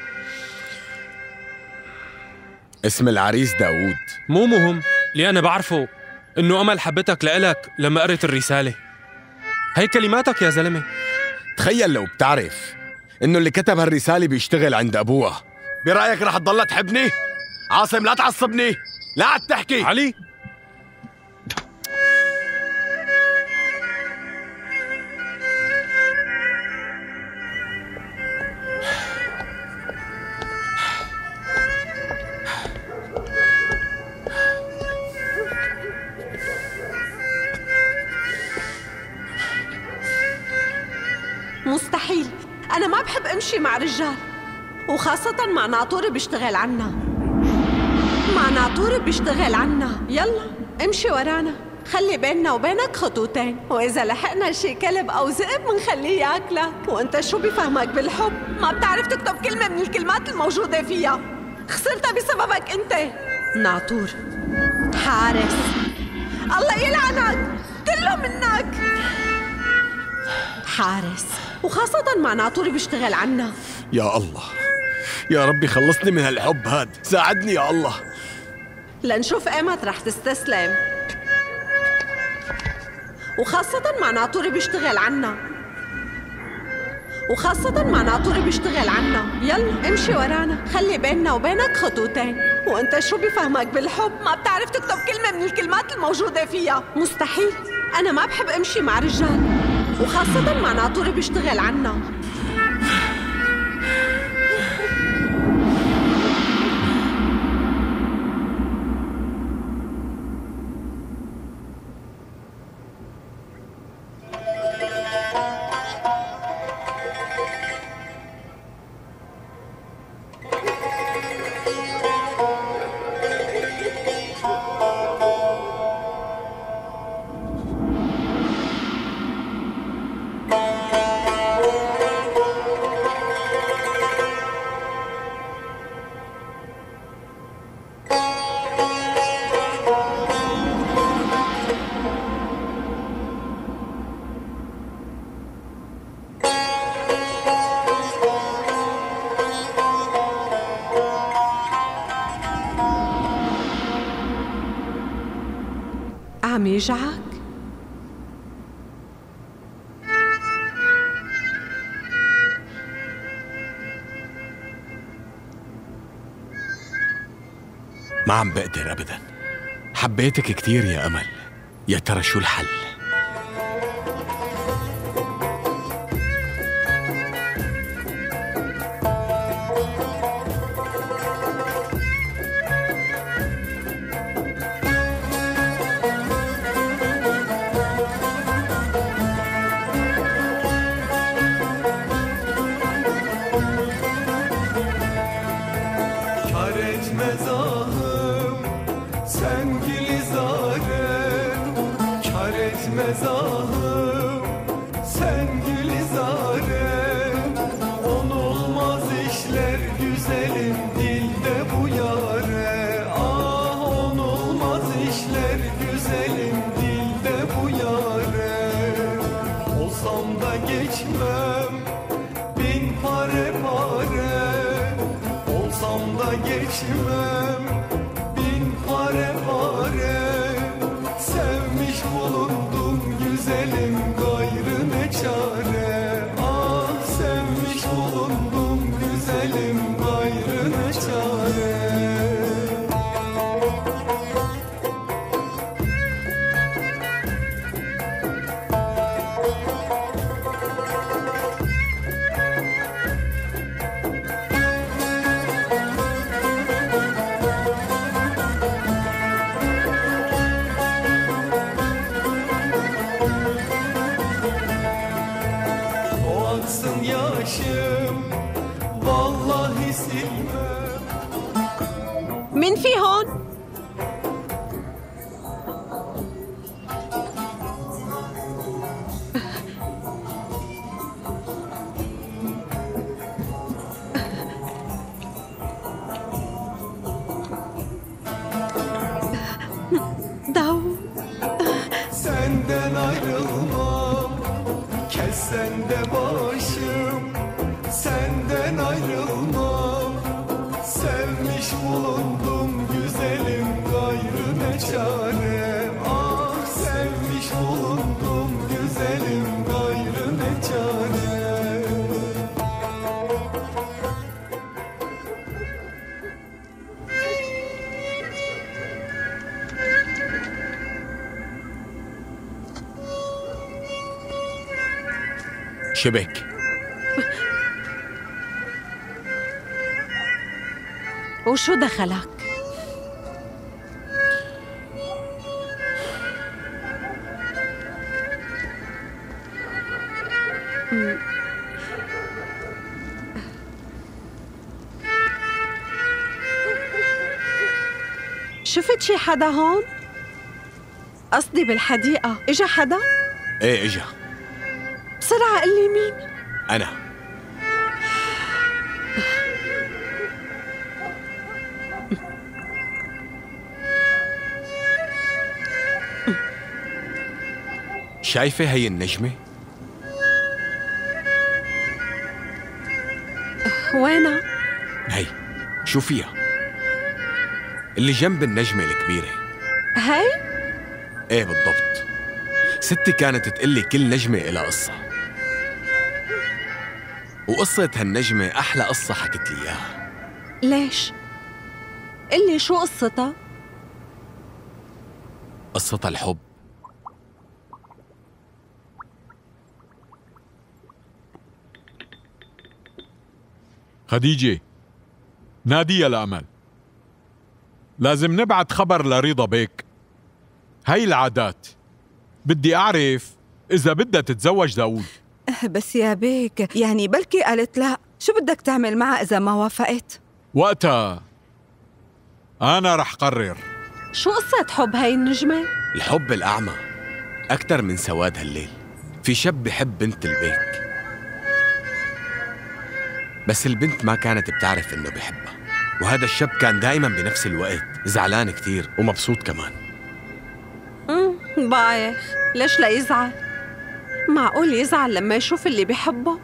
اسم العريس داوود. مو مهم، اللي أنا بعرفه إنه أمل حبتك لإلك لما قريت الرسالة. هي كلماتك يا زلمة. تخيل لو بتعرف إنه اللي كتب هالرسالة بيشتغل عند أبوها، برأيك رح تضلها تحبني؟ عاصم لا تعصبني، لا عاد تحكي. علي، مستحيل، أنا ما بحب أمشي مع رجال، وخاصة مع ناطوري بيشتغل عنا. مع ناطوري بيشتغل عنا. يلا امشي ورانا، خلي بيننا وبينك خطوتين، وإذا لحقنا شي كلب أو ذئب منخليه ياكلك. وأنت شو بفهمك بالحب؟ ما بتعرف تكتب كلمة من الكلمات الموجودة فيها. خسرتها بسببك أنت. ناطور، حارس، الله يلعنك، كله منك. حارس، وخاصة مع ناطوري بيشتغل عنا. يا الله، يا ربي خلصني من هالحب هاد، ساعدني يا الله. لنشوف ايمت رح تستسلم. وخاصة مع ناطوري بيشتغل عنا. وخاصة مع ناطوري بيشتغل عنا. يلا امشي ورانا، خلي بيننا وبينك خطوتين. وانت شو بفهمك بالحب؟ ما بتعرف تكتب كلمة من الكلمات الموجودة فيها. مستحيل، أنا ما بحب أمشي مع رجال، وخاصة مع ناطوري بيشتغل عنا. عم يجعك؟ ما عم بقدر أبدا، حبيتك كتير يا أمل. يا ترى شو الحل؟ Sen Gülizar'ım, kar etmez ahım. Sen Gülizar'ım, olmaz işler güzelim dilde bu yare. Ah olmaz işler güzelim dilde bu yare. Olsam da geçmem bin pare pare. Olsam da geçmem bin pare pare. Sevmiş bulundum güzelim gayrı ne çare. Ah sevmiş bulundum güzelim gayrı ne çare. O aksın yaşım vallahi silmem. مين في هون؟ داوود Senden ayrılmam, kessen de başım. Senden ayrılmam, sevmiş bulundum güzelim gayrı ne çare. Ah sevmiş bulundum güzelim gayrı ne çare. شبك وشو دخلك؟ شفت شي حدا هون؟ قصدي بالحديقة، إجا حدا؟ ايه اجا. بسرعة قل لي مين؟ انا. شايفة هي النجمة؟ وينها؟ هي شو فيها؟ اللي جنب النجمة الكبيرة. هي؟ ايه بالضبط. ستي كانت تقلي كل نجمة إلها قصة، وقصة هالنجمة أحلى قصة حكت لي إياها. ليش؟ قلي شو قصتها؟ قصتها الحب. خديجة، نادية لأمل، لازم نبعت خبر لرضا بيك. هاي العادات، بدي أعرف إذا بدها تتزوج داوود. بس يا بيك يعني بلكي قالت لا، شو بدك تعمل معها إذا ما وافقت؟ وقتها أنا رح قرر. شو قصة حب هاي النجمة؟ الحب الأعمى أكتر من سواد هالليل. في شاب بحب بنت البيك، بس البنت ما كانت بتعرف إنه بحبها، وهذا الشاب كان دايما بنفس الوقت زعلان كتير ومبسوط كمان. بايخ، ليش لا يزعل؟ معقول يزعل لما يشوف اللي بيحبه؟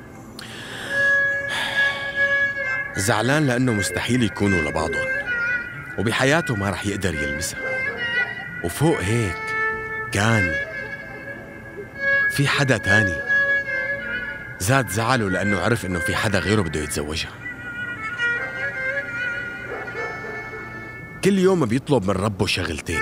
زعلان لأنه مستحيل يكونوا لبعضهم، وبحياته ما رح يقدر يلمسها. وفوق هيك كان في حدا تاني، زاد زعله لأنه عرف إنه في حدا غيره بده يتزوجها. كل يوم بيطلب من ربه شغلتين،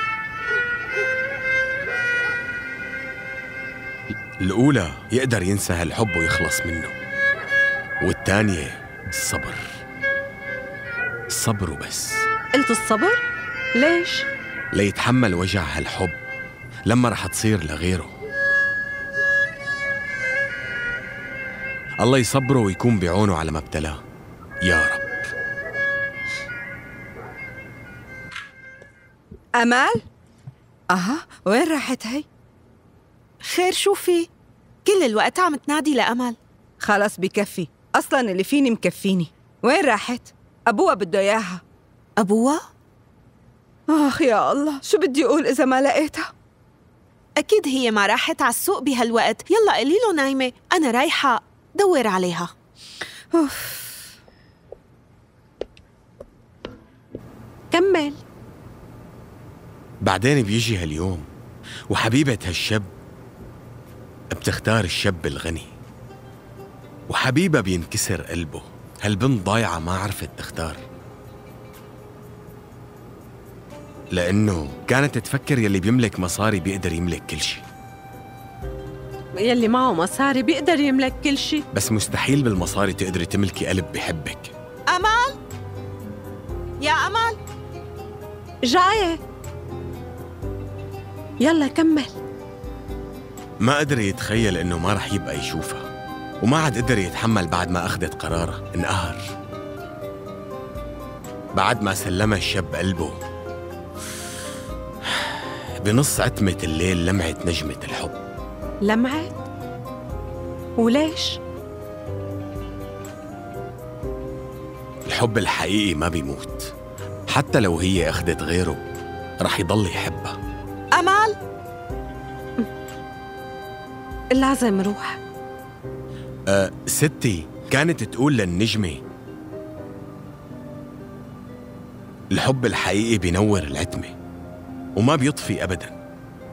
الأولى يقدر ينسى هالحب ويخلص منه، والتانية الصبر. الصبر وبس. قلت الصبر؟ ليش؟ ليتحمل وجع هالحب لما رح تصير لغيره. الله يصبره ويكون بعونه على ما ابتلاه يا رب. أمال؟ وين راحت هي؟ خير شو في؟ كل الوقت عم تنادي لأمل. خلص بكفي، أصلاً اللي فيني مكفيني. وين راحت؟ أبوها بده إياها. أبوها؟ يا الله، شو بدي أقول إذا ما لقيتها؟ أكيد هي ما راحت على السوق بهالوقت. يلا قولي له نايمة، أنا رايحة دور عليها. كمل. بعدين بيجي هاليوم وحبيبة هالشاب بتختار الشاب الغني، وحبيبة بينكسر قلبه. هالبنت ضايعة ما عرفت تختار، لأنه كانت تفكر يلي بيملك مصاري بيقدر يملك كل شيء. يلي معه مصاري بيقدر يملك كل شيء، بس مستحيل بالمصاري تقدري تملكي قلب بحبك. أمل، يا أمل، جاية. يلا كمل. ما قدر يتخيل إنه ما رح يبقى يشوفها، وما عاد قدر يتحمل بعد ما أخذت قرارها. انقهر بعد ما سلمها الشاب قلبه. بنص عتمة الليل لمعت نجمة الحب. لمعت؟ وليش؟ الحب الحقيقي ما بيموت، حتى لو هي أخذت غيره رح يضل يحبها. أمل، لازم روح. ستي كانت تقول للنجمة الحب الحقيقي بينور العتمة وما بيطفي أبداً.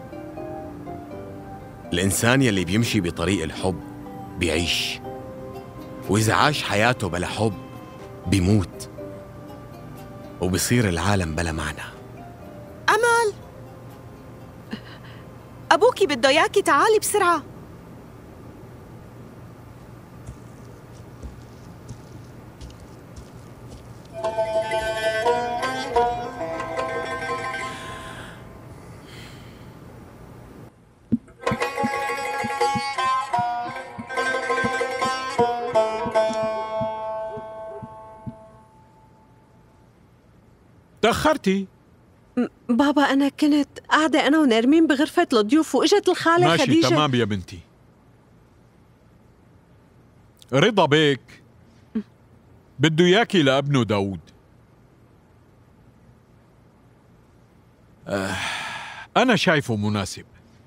الإنسان يلي بيمشي بطريق الحب بيعيش، وإذا عاش حياته بلا حب بيموت وبصير العالم بلا معنى. أمل، أبوكي بده إياكي، تعالي بسرعة. تأخرتي؟ بابا أنا كنت قاعدة أنا ونرمين بغرفة الضيوف وإجت الخالة ماشي خديجة. تمام يا بنتي. رضا بيك بده إياكي لابنه داود. أنا شايفه مناسب.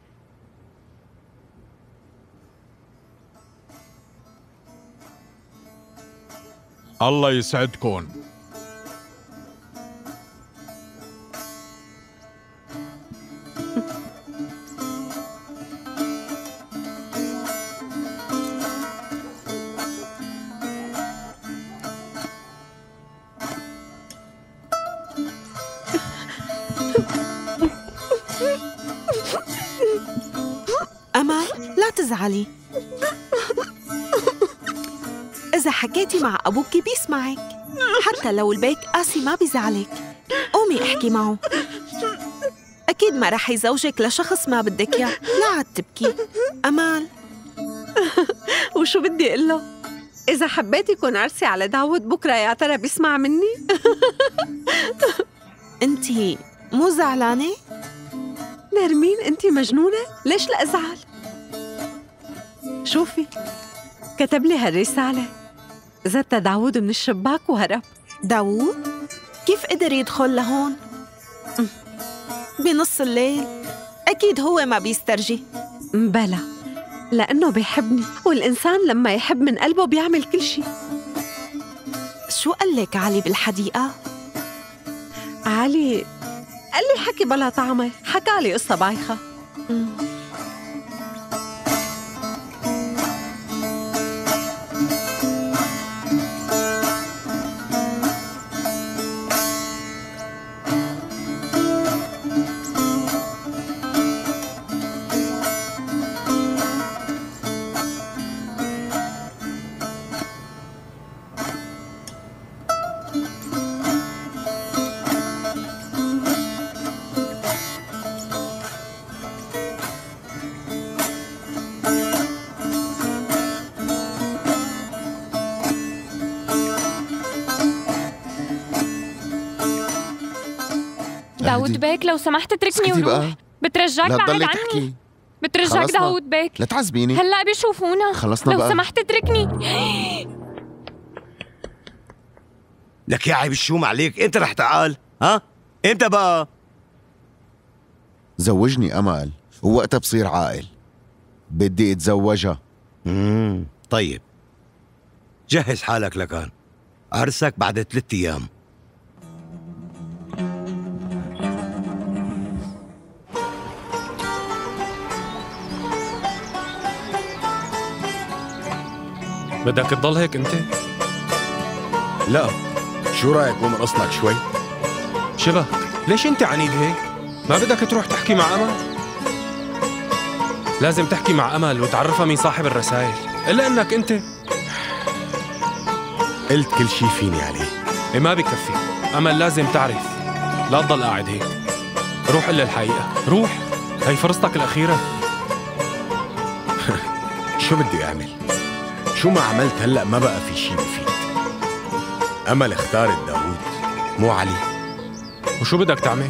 الله يسعدكم. أمل، لا تزعلي. إذا حكيتي مع أبوكي بيسمعك، حتى لو البيك قاسي ما بيزعلك. قومي احكي معه، أكيد ما رح يزوجك لشخص ما بدك إياه. لا عاد تبكي أمل. وشو بدي أقول له؟ إذا حبيتي يكون عرسي على داود بكرة يا ترى بيسمع مني؟ أنتي مو زعلانة؟ نرمين أنتي مجنونة؟ ليش لا أزعل؟ شوفي كتب لي هالرسالة، زت داود من الشباك وهرب. داود؟ كيف قدر يدخل لهون؟ بنص الليل؟ أكيد هو ما بيسترجي. بلا، لأنه بيحبني، والإنسان لما يحب من قلبه بيعمل كل شيء. شو قال لك علي بالحديقة؟ علي قال لي حكي بلا طعمة، حكى لي قصة بايخة. داوود بيك لو سمحت اتركني وروح. بترجاك لا بعد تضلي عني. تحكي. بترجاك خلصنا. داوود بيك. لا تعذبيني. هلا بيشوفونا. خلصنا لو بقى. سمحت اتركني. لك يا عيب الشوم عليك، امتى رح تعال؟ ها؟ امتى بقى؟ زوجني أمل ووقتها بصير عاقل. بدي اتزوجها. طيب جهز حالك لكان عرسك بعد 3 أيام. بدك تضل هيك انت؟ لا، شو رايك قوم ارقص لك شوي؟ شبك، ليش انت عنيد هيك؟ ما بدك تروح تحكي مع امل؟ لازم تحكي مع امل وتعرفها مين صاحب الرسائل، الا انك انت قلت كل شي فيني عليه. إيه ما بكفي، امل لازم تعرف. لا تضل قاعد هيك، روح قل الحقيقة، روح، هي فرصتك الأخيرة. شو بدي أعمل؟ شو ما عملت هلأ ما بقى في شي بفيد. أمل اختارت داوود مو علي. وشو بدك تعمل؟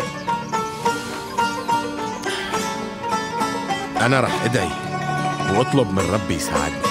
أنا رح أدعي وأطلب من ربي يساعدني.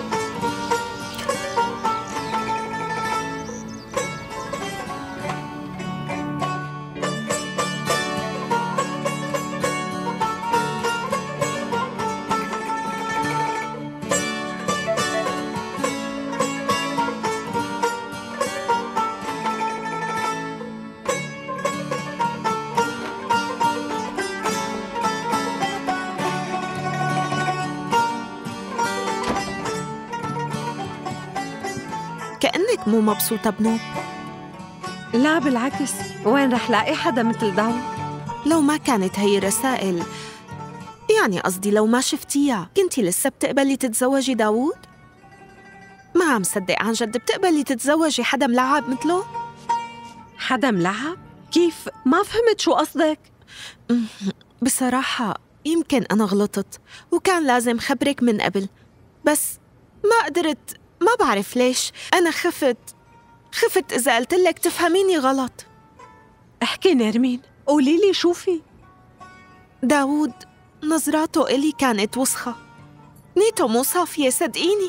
كأنك مو مبسوطة بنوب. لا بالعكس، وين رح لاقي حدا مثل داوود؟ لو ما كانت هي رسائل، يعني قصدي لو ما شفتيها كنتي لسه بتقبلي تتزوجي داوود؟ ما عم صدق عن جد بتقبلي تتزوجي حدا ملعب مثله؟ حدا ملعب؟ كيف؟ ما فهمت شو قصدك؟ بصراحة يمكن أنا غلطت وكان لازم خبرك من قبل، بس ما قدرت، ما بعرف ليش. أنا خفت إذا قلت لك تفهميني غلط. احكي نرمين، قولي لي شو في؟ داوود نظراته إلي كانت وسخة، نيته مو صافية، صدقيني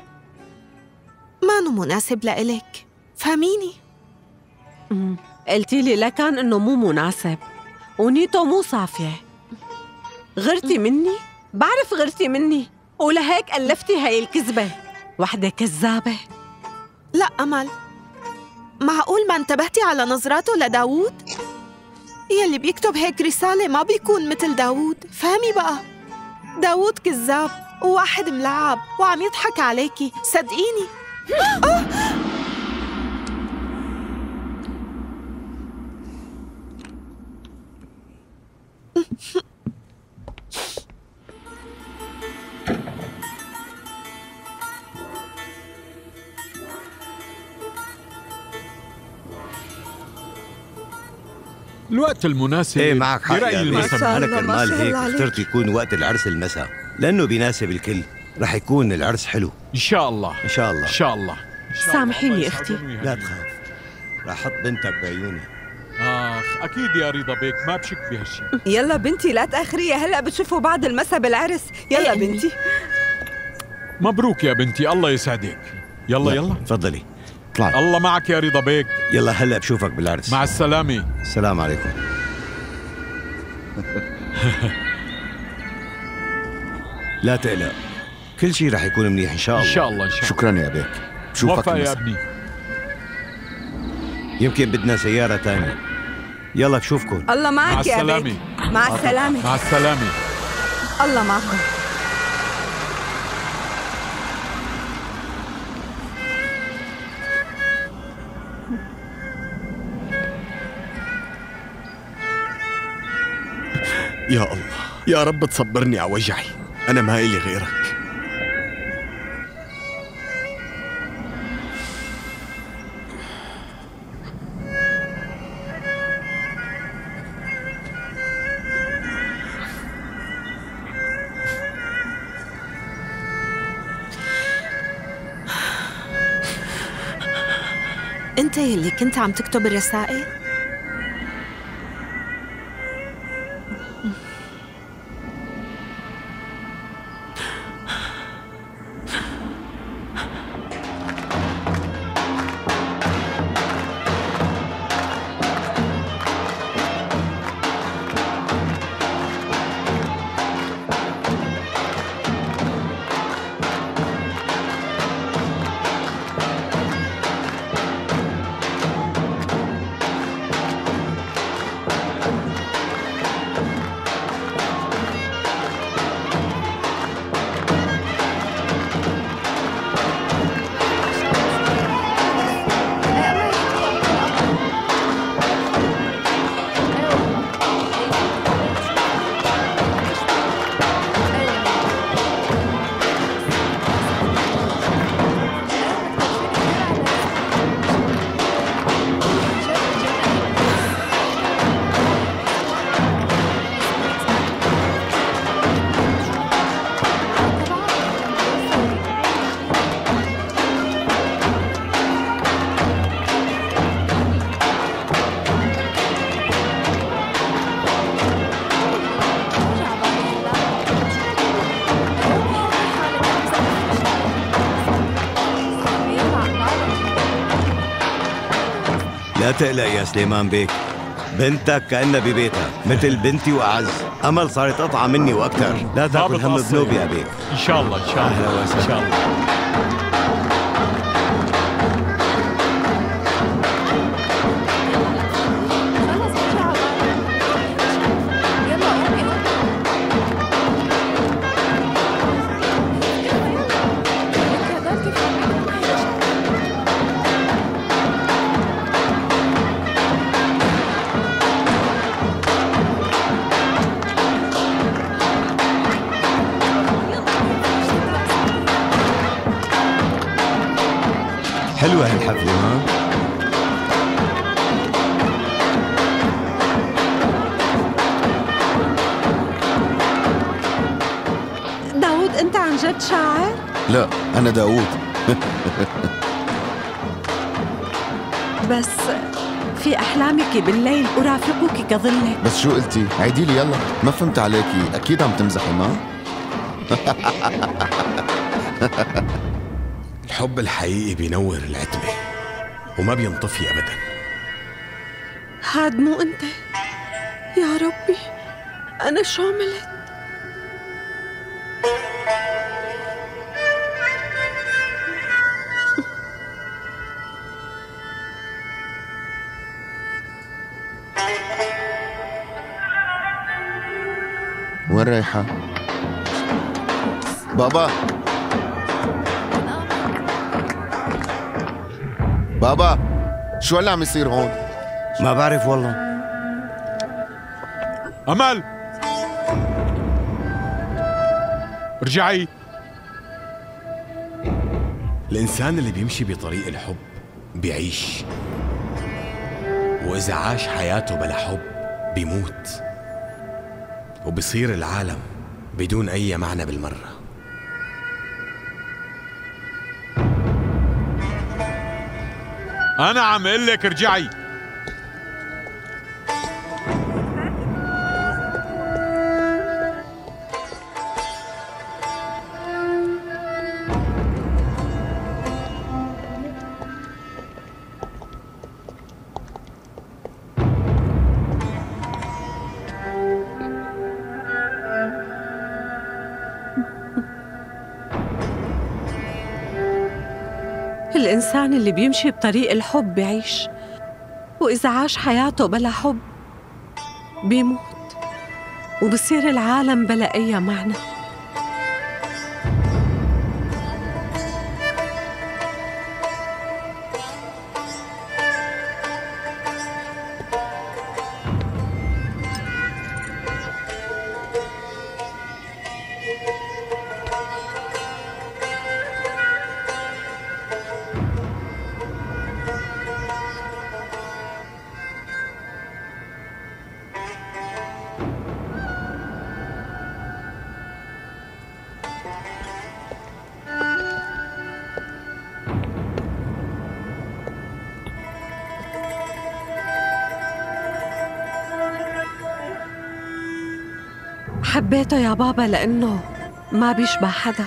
ما مناسب لإلك، فهميني. قلتي لي لكان إنه مو مناسب ونيته مو صافية. غرتي مني؟ بعرف غرتي مني، ولهيك ألفتي هاي الكذبة. وحدة كذابة. لا أمل، معقول ما انتبهتي على نظراته لداوود؟ يلي بيكتب هيك رسالة ما بيكون مثل داوود، فهمي بقى. داوود كذاب وواحد ملعب وعم يضحك عليكي، صدقيني. الوقت المناسب. ايه معك حق برأيي يا بيك. المساء. انا كرمال هيك اخترت يكون وقت العرس المساء لانه بيناسب الكل، رح يكون العرس حلو ان شاء الله. ان شاء الله. ان شاء الله. سامحيني اختي. لا تخاف، رح احط بنتك بعيوني. اكيد يا رضا بيك، ما بشك بهالشيء. يلا بنتي لا تاخري، هلا بتشوفوا بعض المساء بالعرس. يلا بنتي. مبروك يا بنتي، الله يسعدك. يلا تفضلي. طلعي. الله معك يا رضا بيك. يلا هلا بشوفك بالعرس. مع السلامة. السلام عليكم. لا تقلق، كل شيء رح يكون منيح ان شاء الله. ان شاء الله ان شاء الله. شكرا يا بيك، بشوفك موفق يا المساء. ابني. يمكن بدنا سيارة تانية. يلا بشوفكم. الله معك يا بيك. مع السلامة. مع السلامة. الله معكم. يا الله، يا رب تصبرني على وجعي، أنا ما إلي غيرك. أنت يلي كنت عم تكتب الرسائل؟ لا تقلق يا سليمان بيك، بنتك كأنها ببيتها مثل بنتي وأعز. أمل صارت قطعة مني وأكثر. لا تاكل هم ذنوب يا بيك. إن شاء الله إن شاء الله. أهلا وسهلا. إن شاء الله. حلوة هالحفلة ها؟ داود أنت عن جد شاعر؟ لا أنا داود. بس في أحلامك بالليل أرافقك كظلك. بس شو قلتي؟ عيدي لي يلا، ما فهمت عليكي، أكيد عم تمزحي ما؟ الحب الحقيقي بينور العتمة وما بينطفي أبدا. هاد مو أنت. يا ربي أنا شو عملت؟ وين رايحة؟ بابا بابا شو هلا عم يصير هون؟ ما بعرف والله. أمل ارجعي. الإنسان اللي بيمشي بطريق الحب بيعيش، وإذا عاش حياته بلا حب بيموت، وبصير العالم بدون أي معنى بالمرة. أنا عم أقول لك ارجعي. الإنسان اللي بيمشي بطريق الحب بيعيش، وإذا عاش حياته بلا حب بيموت، وبصير العالم بلا أي معنى. حبيته يا بابا لأنه ما بيشبه حدا.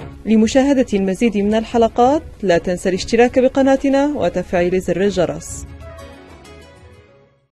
لمشاهدة المزيد من الحلقات لا تنسى الاشتراك بقناتنا وتفعيل زر الجرس.